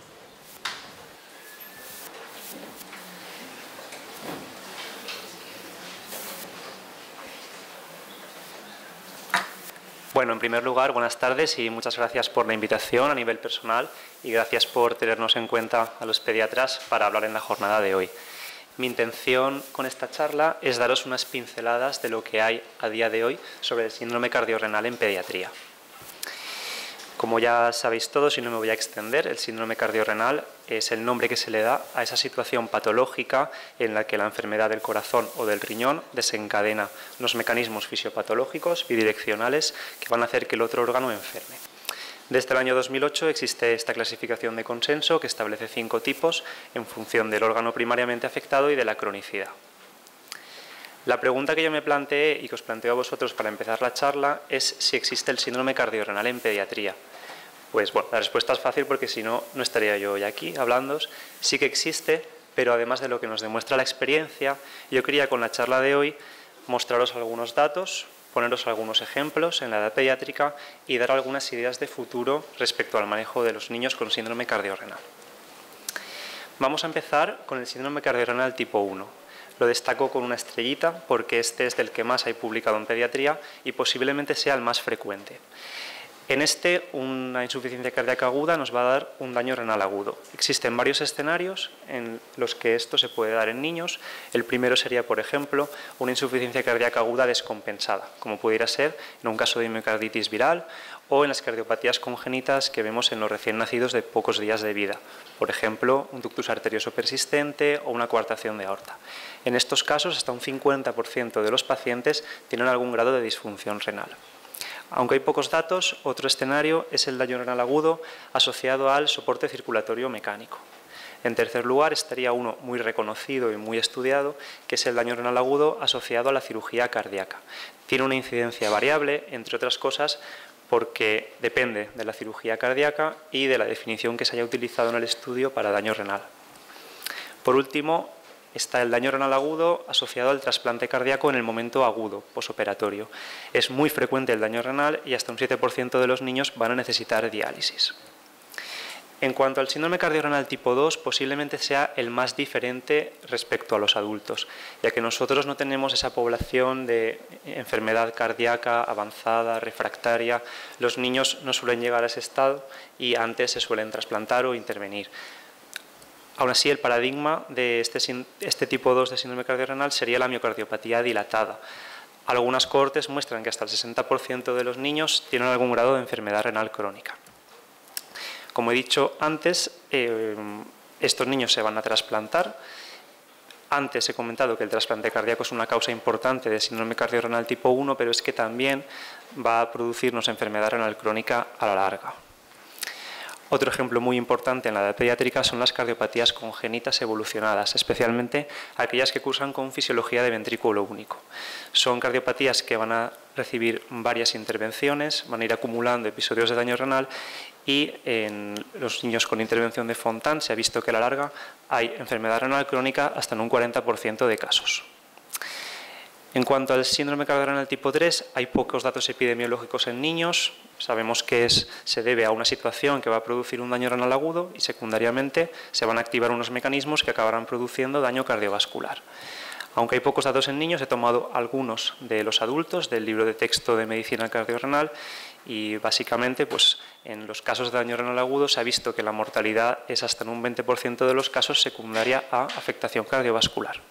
Bueno, en primer lugar, buenas tardes y muchas gracias por la invitación a nivel personal y gracias por tenernos en cuenta a los pediatras para hablar en la jornada de hoy. Mi intención con esta charla es daros unas pinceladas de lo que hay a día de hoy sobre el síndrome cardiorrenal en pediatría. Como ya sabéis todos, y no me voy a extender, el síndrome cardiorrenal es el nombre que se le da a esa situación patológica en la que la enfermedad del corazón o del riñón desencadena unos mecanismos fisiopatológicos bidireccionales que van a hacer que el otro órgano enferme. Desde el año dos mil ocho existe esta clasificación de consenso que establece cinco tipos en función del órgano primariamente afectado y de la cronicidad. La pregunta que yo me planteé y que os planteo a vosotros para empezar la charla es si existe el síndrome cardiorrenal en pediatría. Pues bueno, la respuesta es fácil porque si no, no estaría yo hoy aquí hablándoos. Sí que existe, pero además de lo que nos demuestra la experiencia, yo quería con la charla de hoy mostraros algunos datos, poneros algunos ejemplos en la edad pediátrica y dar algunas ideas de futuro respecto al manejo de los niños con síndrome cardiorrenal. Vamos a empezar con el síndrome cardiorrenal tipo uno. Lo destaco con una estrellita porque este es del que más hay publicado en pediatría y posiblemente sea el más frecuente. En este, una insuficiencia cardíaca aguda nos va a dar un daño renal agudo. Existen varios escenarios en los que esto se puede dar en niños. El primero sería, por ejemplo, una insuficiencia cardíaca aguda descompensada, como pudiera ser en un caso de miocarditis viral o en las cardiopatías congénitas que vemos en los recién nacidos de pocos días de vida. Por ejemplo, un ductus arterioso persistente o una coartación de aorta. En estos casos, hasta un cincuenta por ciento de los pacientes tienen algún grado de disfunción renal. Aunque hay pocos datos, otro escenario es el daño renal agudo asociado al soporte circulatorio mecánico. En tercer lugar estaría uno muy reconocido y muy estudiado, que es el daño renal agudo asociado a la cirugía cardíaca. Tiene una incidencia variable, entre otras cosas, porque depende de la cirugía cardíaca y de la definición que se haya utilizado en el estudio para daño renal. Por último, está el daño renal agudo asociado al trasplante cardíaco en el momento agudo, posoperatorio. Es muy frecuente el daño renal y hasta un siete por ciento de los niños van a necesitar diálisis. En cuanto al síndrome cardiorrenal tipo dos, posiblemente sea el más diferente respecto a los adultos, ya que nosotros no tenemos esa población de enfermedad cardíaca avanzada, refractaria. Los niños no suelen llegar a ese estado y antes se suelen trasplantar o intervenir. Aún así, el paradigma de este, este tipo dos de síndrome cardiorrenal sería la miocardiopatía dilatada. Algunas cohortes muestran que hasta el sesenta por ciento de los niños tienen algún grado de enfermedad renal crónica. Como he dicho antes, eh, estos niños se van a trasplantar. Antes he comentado que el trasplante cardíaco es una causa importante de síndrome cardiorrenal tipo uno, pero es que también va a producirnos enfermedad renal crónica a la larga. Otro ejemplo muy importante en la edad pediátrica son las cardiopatías congénitas evolucionadas, especialmente aquellas que cursan con fisiología de ventrículo único. Son cardiopatías que van a recibir varias intervenciones, van a ir acumulando episodios de daño renal y en los niños con intervención de Fontan se ha visto que a la larga hay enfermedad renal crónica hasta en un cuarenta por ciento de casos. En cuanto al síndrome cardiorrenal tipo tres, hay pocos datos epidemiológicos en niños. Sabemos que es, se debe a una situación que va a producir un daño renal agudo y secundariamente se van a activar unos mecanismos que acabarán produciendo daño cardiovascular. Aunque hay pocos datos en niños, he tomado algunos de los adultos del libro de texto de medicina cardiorrenal y básicamente pues, en los casos de daño renal agudo se ha visto que la mortalidad es hasta en un veinte por ciento de los casos secundaria a afectación cardiovascular.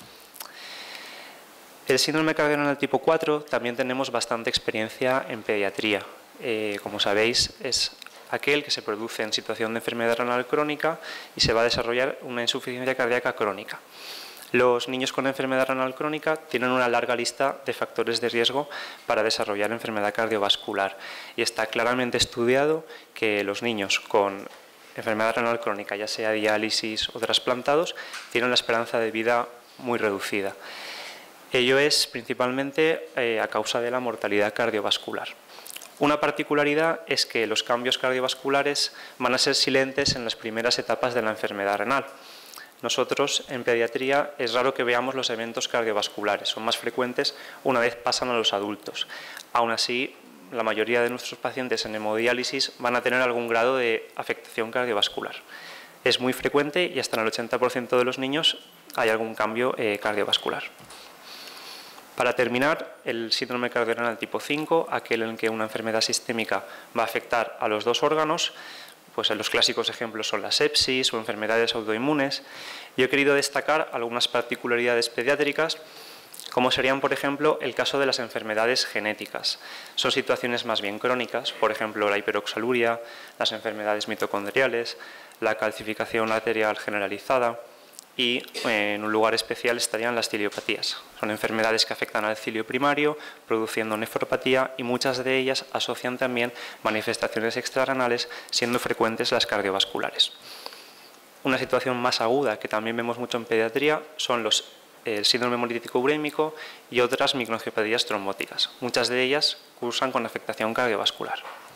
El síndrome cardiorrenal tipo cuatro también tenemos bastante experiencia en pediatría. Eh, como sabéis, es aquel que se produce en situación de enfermedad renal crónica y se va a desarrollar una insuficiencia cardíaca crónica. Los niños con enfermedad renal crónica tienen una larga lista de factores de riesgo para desarrollar enfermedad cardiovascular y está claramente estudiado que los niños con enfermedad renal crónica, ya sea diálisis o trasplantados, tienen la esperanza de vida muy reducida. Ello es principalmente eh, a causa de la mortalidad cardiovascular. Una particularidad es que los cambios cardiovasculares van a ser silentes en las primeras etapas de la enfermedad renal. Nosotros, en pediatría, es raro que veamos los eventos cardiovasculares, son más frecuentes una vez pasan a los adultos. Aún así, la mayoría de nuestros pacientes en hemodiálisis van a tener algún grado de afectación cardiovascular. Es muy frecuente y hasta en el ochenta por ciento de los niños hay algún cambio eh, cardiovascular. Para terminar, el síndrome cardiorrenal tipo cinco, aquel en que una enfermedad sistémica va a afectar a los dos órganos, pues los clásicos ejemplos son la sepsis o enfermedades autoinmunes. Yo he querido destacar algunas particularidades pediátricas, como serían, por ejemplo, el caso de las enfermedades genéticas. Son situaciones más bien crónicas, por ejemplo, la hiperoxaluria, las enfermedades mitocondriales, la calcificación arterial generalizada, y en un lugar especial estarían las ciliopatías. Son enfermedades que afectan al cilio primario, produciendo nefropatía y muchas de ellas asocian también manifestaciones extrarrenales, siendo frecuentes las cardiovasculares. Una situación más aguda que también vemos mucho en pediatría son los, el síndrome hemolítico urémico y otras microangiopatías trombóticas. Muchas de ellas cursan con afectación cardiovascular.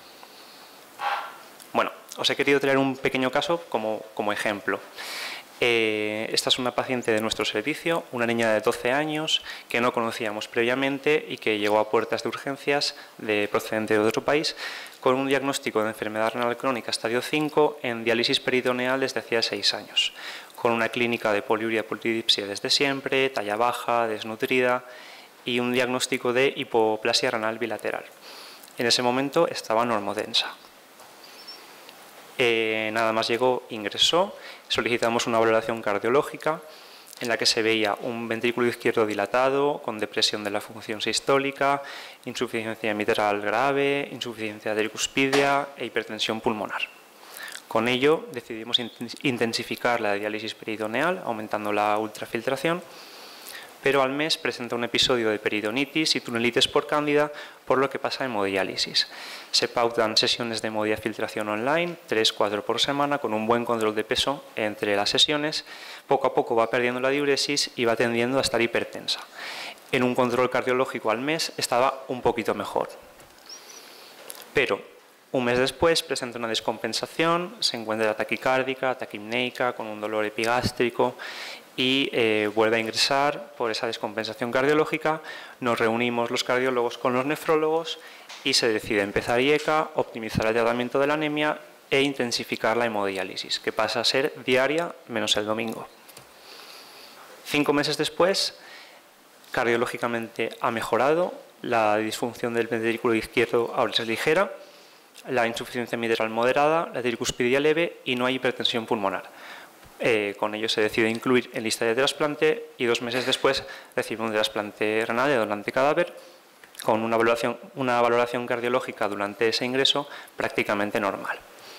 Bueno, os he querido traer un pequeño caso como, como ejemplo. Eh, esta es una paciente de nuestro servicio, una niña de doce años que no conocíamos previamente y que llegó a puertas de urgencias de procedente de otro país con un diagnóstico de enfermedad renal crónica estadio cinco en diálisis peritoneal desde hacía seis años, con una clínica de poliuria polidipsia desde siempre, talla baja, desnutrida y un diagnóstico de hipoplasia renal bilateral. En ese momento estaba normodensa. Eh, nada más llegó, ingresó, solicitamos una valoración cardiológica en la que se veía un ventrículo izquierdo dilatado, con depresión de la función sistólica, insuficiencia mitral grave, insuficiencia tricuspidia e hipertensión pulmonar. Con ello decidimos intensificar la diálisis peritoneal, aumentando la ultrafiltración, pero al mes presenta un episodio de peritonitis y tunelitis por cándida, por lo que pasa a hemodiálisis. Se pautan sesiones de hemodiafiltración online, tres a cuatro por semana, con un buen control de peso entre las sesiones. Poco a poco va perdiendo la diuresis y va tendiendo a estar hipertensa. En un control cardiológico al mes estaba un poquito mejor. Pero un mes después presenta una descompensación, se encuentra taquicárdica, taquipneica, con un dolor epigástrico, y eh, vuelve a ingresar por esa descompensación cardiológica. Nos reunimos los cardiólogos con los nefrólogos y se decide empezar I E C A, optimizar el tratamiento de la anemia e intensificar la hemodiálisis, que pasa a ser diaria menos el domingo. Cinco meses después, cardiológicamente ha mejorado, la disfunción del ventrículo izquierdo ahora es ligera, la insuficiencia mitral moderada, la tricuspidia leve y no hay hipertensión pulmonar. Eh, con ello se decide incluir en lista de trasplante y dos meses después recibe un trasplante renal de donante cadáver con una valoración, una valoración cardiológica durante ese ingreso prácticamente normal.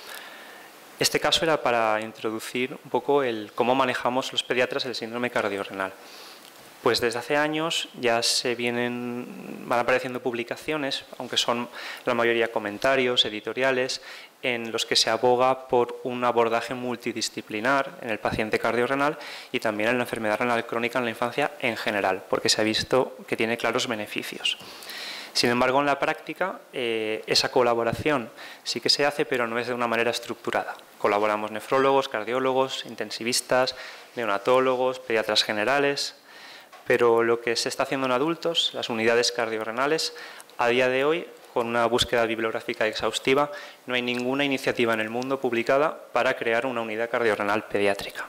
Este caso era para introducir un poco el cómo manejamos los pediatras el síndrome cardiorrenal. Pues desde hace años ya se vienen, van apareciendo publicaciones, aunque son la mayoría comentarios, editoriales, en los que se aboga por un abordaje multidisciplinar en el paciente cardiorrenal y también en la enfermedad renal crónica en la infancia en general, porque se ha visto que tiene claros beneficios. Sin embargo, en la práctica, eh, esa colaboración sí que se hace, pero no es de una manera estructurada. Colaboramos nefrólogos, cardiólogos, intensivistas, neonatólogos, pediatras generales, pero lo que se está haciendo en adultos, las unidades cardiorrenales, a día de hoy, con una búsqueda bibliográfica exhaustiva, no hay ninguna iniciativa en el mundo publicada para crear una unidad cardiorrenal pediátrica.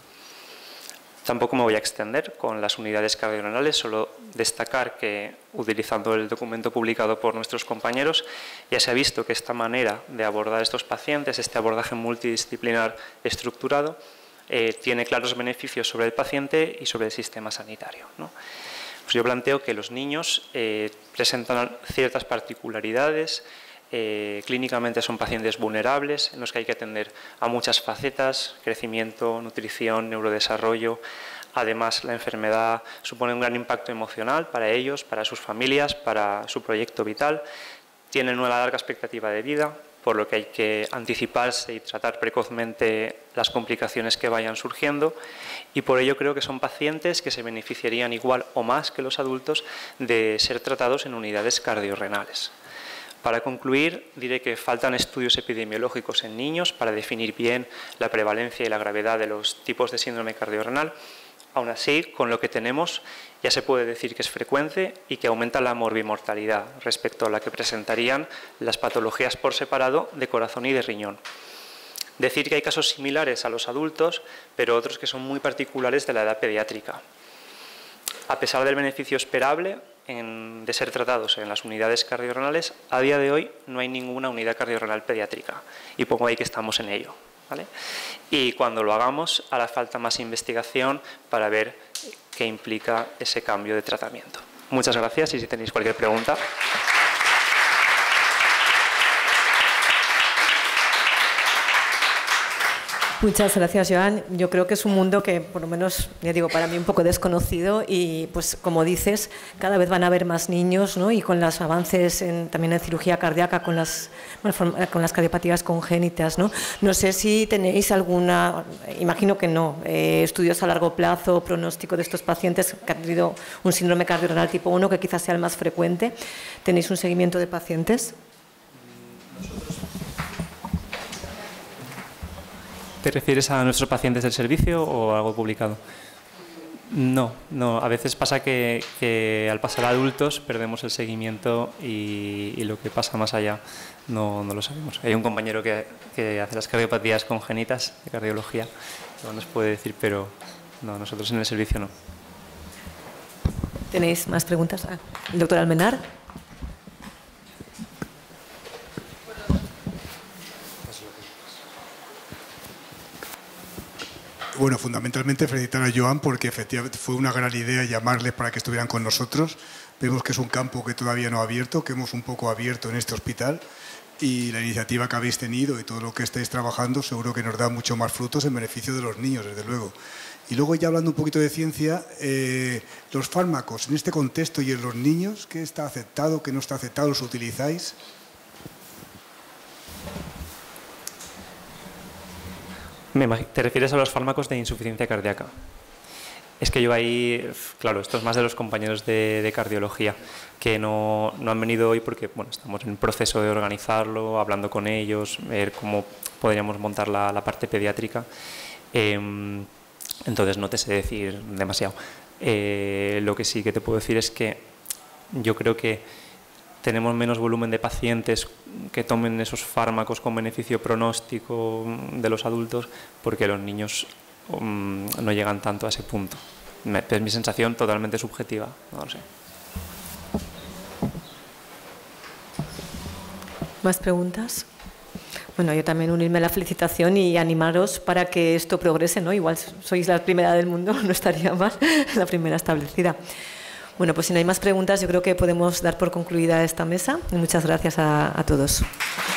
Tampoco me voy a extender con las unidades cardiorrenales, solo destacar que, utilizando el documento publicado por nuestros compañeros, ya se ha visto que esta manera de abordar estos pacientes, este abordaje multidisciplinar estructurado, eh, tiene claros beneficios sobre el paciente y sobre el sistema sanitario, ¿no? Pues yo planteo que los niños eh, presentan ciertas particularidades. Eh, clínicamente son pacientes vulnerables en los que hay que atender a muchas facetas, crecimiento, nutrición, neurodesarrollo. Además, la enfermedad supone un gran impacto emocional para ellos, para sus familias, para su proyecto vital. Tienen una larga expectativa de vida, por lo que hay que anticiparse y tratar precozmente las complicaciones que vayan surgiendo, y por ello creo que son pacientes que se beneficiarían igual o más que los adultos de ser tratados en unidades cardiorrenales. Para concluir, diré que faltan estudios epidemiológicos en niños para definir bien la prevalencia y la gravedad de los tipos de síndrome cardiorrenal. Aún así, con lo que tenemos, ya se puede decir que es frecuente y que aumenta la morbimortalidad respecto a la que presentarían las patologías por separado de corazón y de riñón. Decir que hay casos similares a los adultos, pero otros que son muy particulares de la edad pediátrica. A pesar del beneficio esperable en, de ser tratados en las unidades cardiorrenales, a día de hoy no hay ninguna unidad cardiorrenal pediátrica, y pongo ahí que estamos en ello, ¿vale? Y cuando lo hagamos hará falta más investigación para ver qué implica ese cambio de tratamiento. Muchas gracias, y si tenéis cualquier pregunta. Muchas gracias, Joan. Yo creo que es un mundo que, por lo menos, ya digo, para mí un poco desconocido, y pues como dices, cada vez van a haber más niños, ¿no? Y con los avances en, también en cirugía cardíaca, con las, con las cardiopatías congénitas, ¿no? No sé si tenéis alguna, imagino que no, eh, estudios a largo plazo, pronóstico de estos pacientes que han tenido un síndrome cardiorrenal tipo uno, que quizás sea el más frecuente. ¿Tenéis un seguimiento de pacientes? ¿Te refieres a nuestros pacientes del servicio o algo publicado? No, no. A veces pasa que, que al pasar a adultos perdemos el seguimiento y, y lo que pasa más allá no, no lo sabemos. Hay un compañero que, que hace las cardiopatías congénitas de cardiología, que nos puede decir, pero no, nosotros en el servicio no. ¿Tenéis más preguntas? Ah, el doctor Almenar. Bueno, fundamentalmente felicitar a Joan porque efectivamente fue una gran idea llamarles para que estuvieran con nosotros. Vemos que es un campo que todavía no ha abierto, que hemos un poco abierto en este hospital, y la iniciativa que habéis tenido y todo lo que estáis trabajando seguro que nos da mucho más frutos en beneficio de los niños, desde luego. Y luego, ya hablando un poquito de ciencia, eh, los fármacos en este contexto y en los niños, ¿qué está aceptado, qué no está aceptado, los utilizáis? ¿Te refieres a los fármacos de insuficiencia cardíaca? Es que yo ahí, claro, esto es más de los compañeros de, de cardiología, que no, no han venido hoy porque bueno, estamos en el proceso de organizarlo, hablando con ellos, ver cómo podríamos montar la, la parte pediátrica. Eh, entonces no te sé decir demasiado. Eh, lo que sí que te puedo decir es que yo creo que tenemos menos volumen de pacientes que tomen esos fármacos con beneficio pronóstico de los adultos porque los niños um, no llegan tanto a ese punto. Me, es mi sensación totalmente subjetiva, no lo sé. ¿Más preguntas? Bueno, yo también unirme a la felicitación y animaros para que esto progrese, ¿no? Igual sois la primera del mundo, no estaría mal, la primera establecida. Bueno, pues si no hay más preguntas, yo creo que podemos dar por concluida esta mesa. Y muchas gracias a, a todos.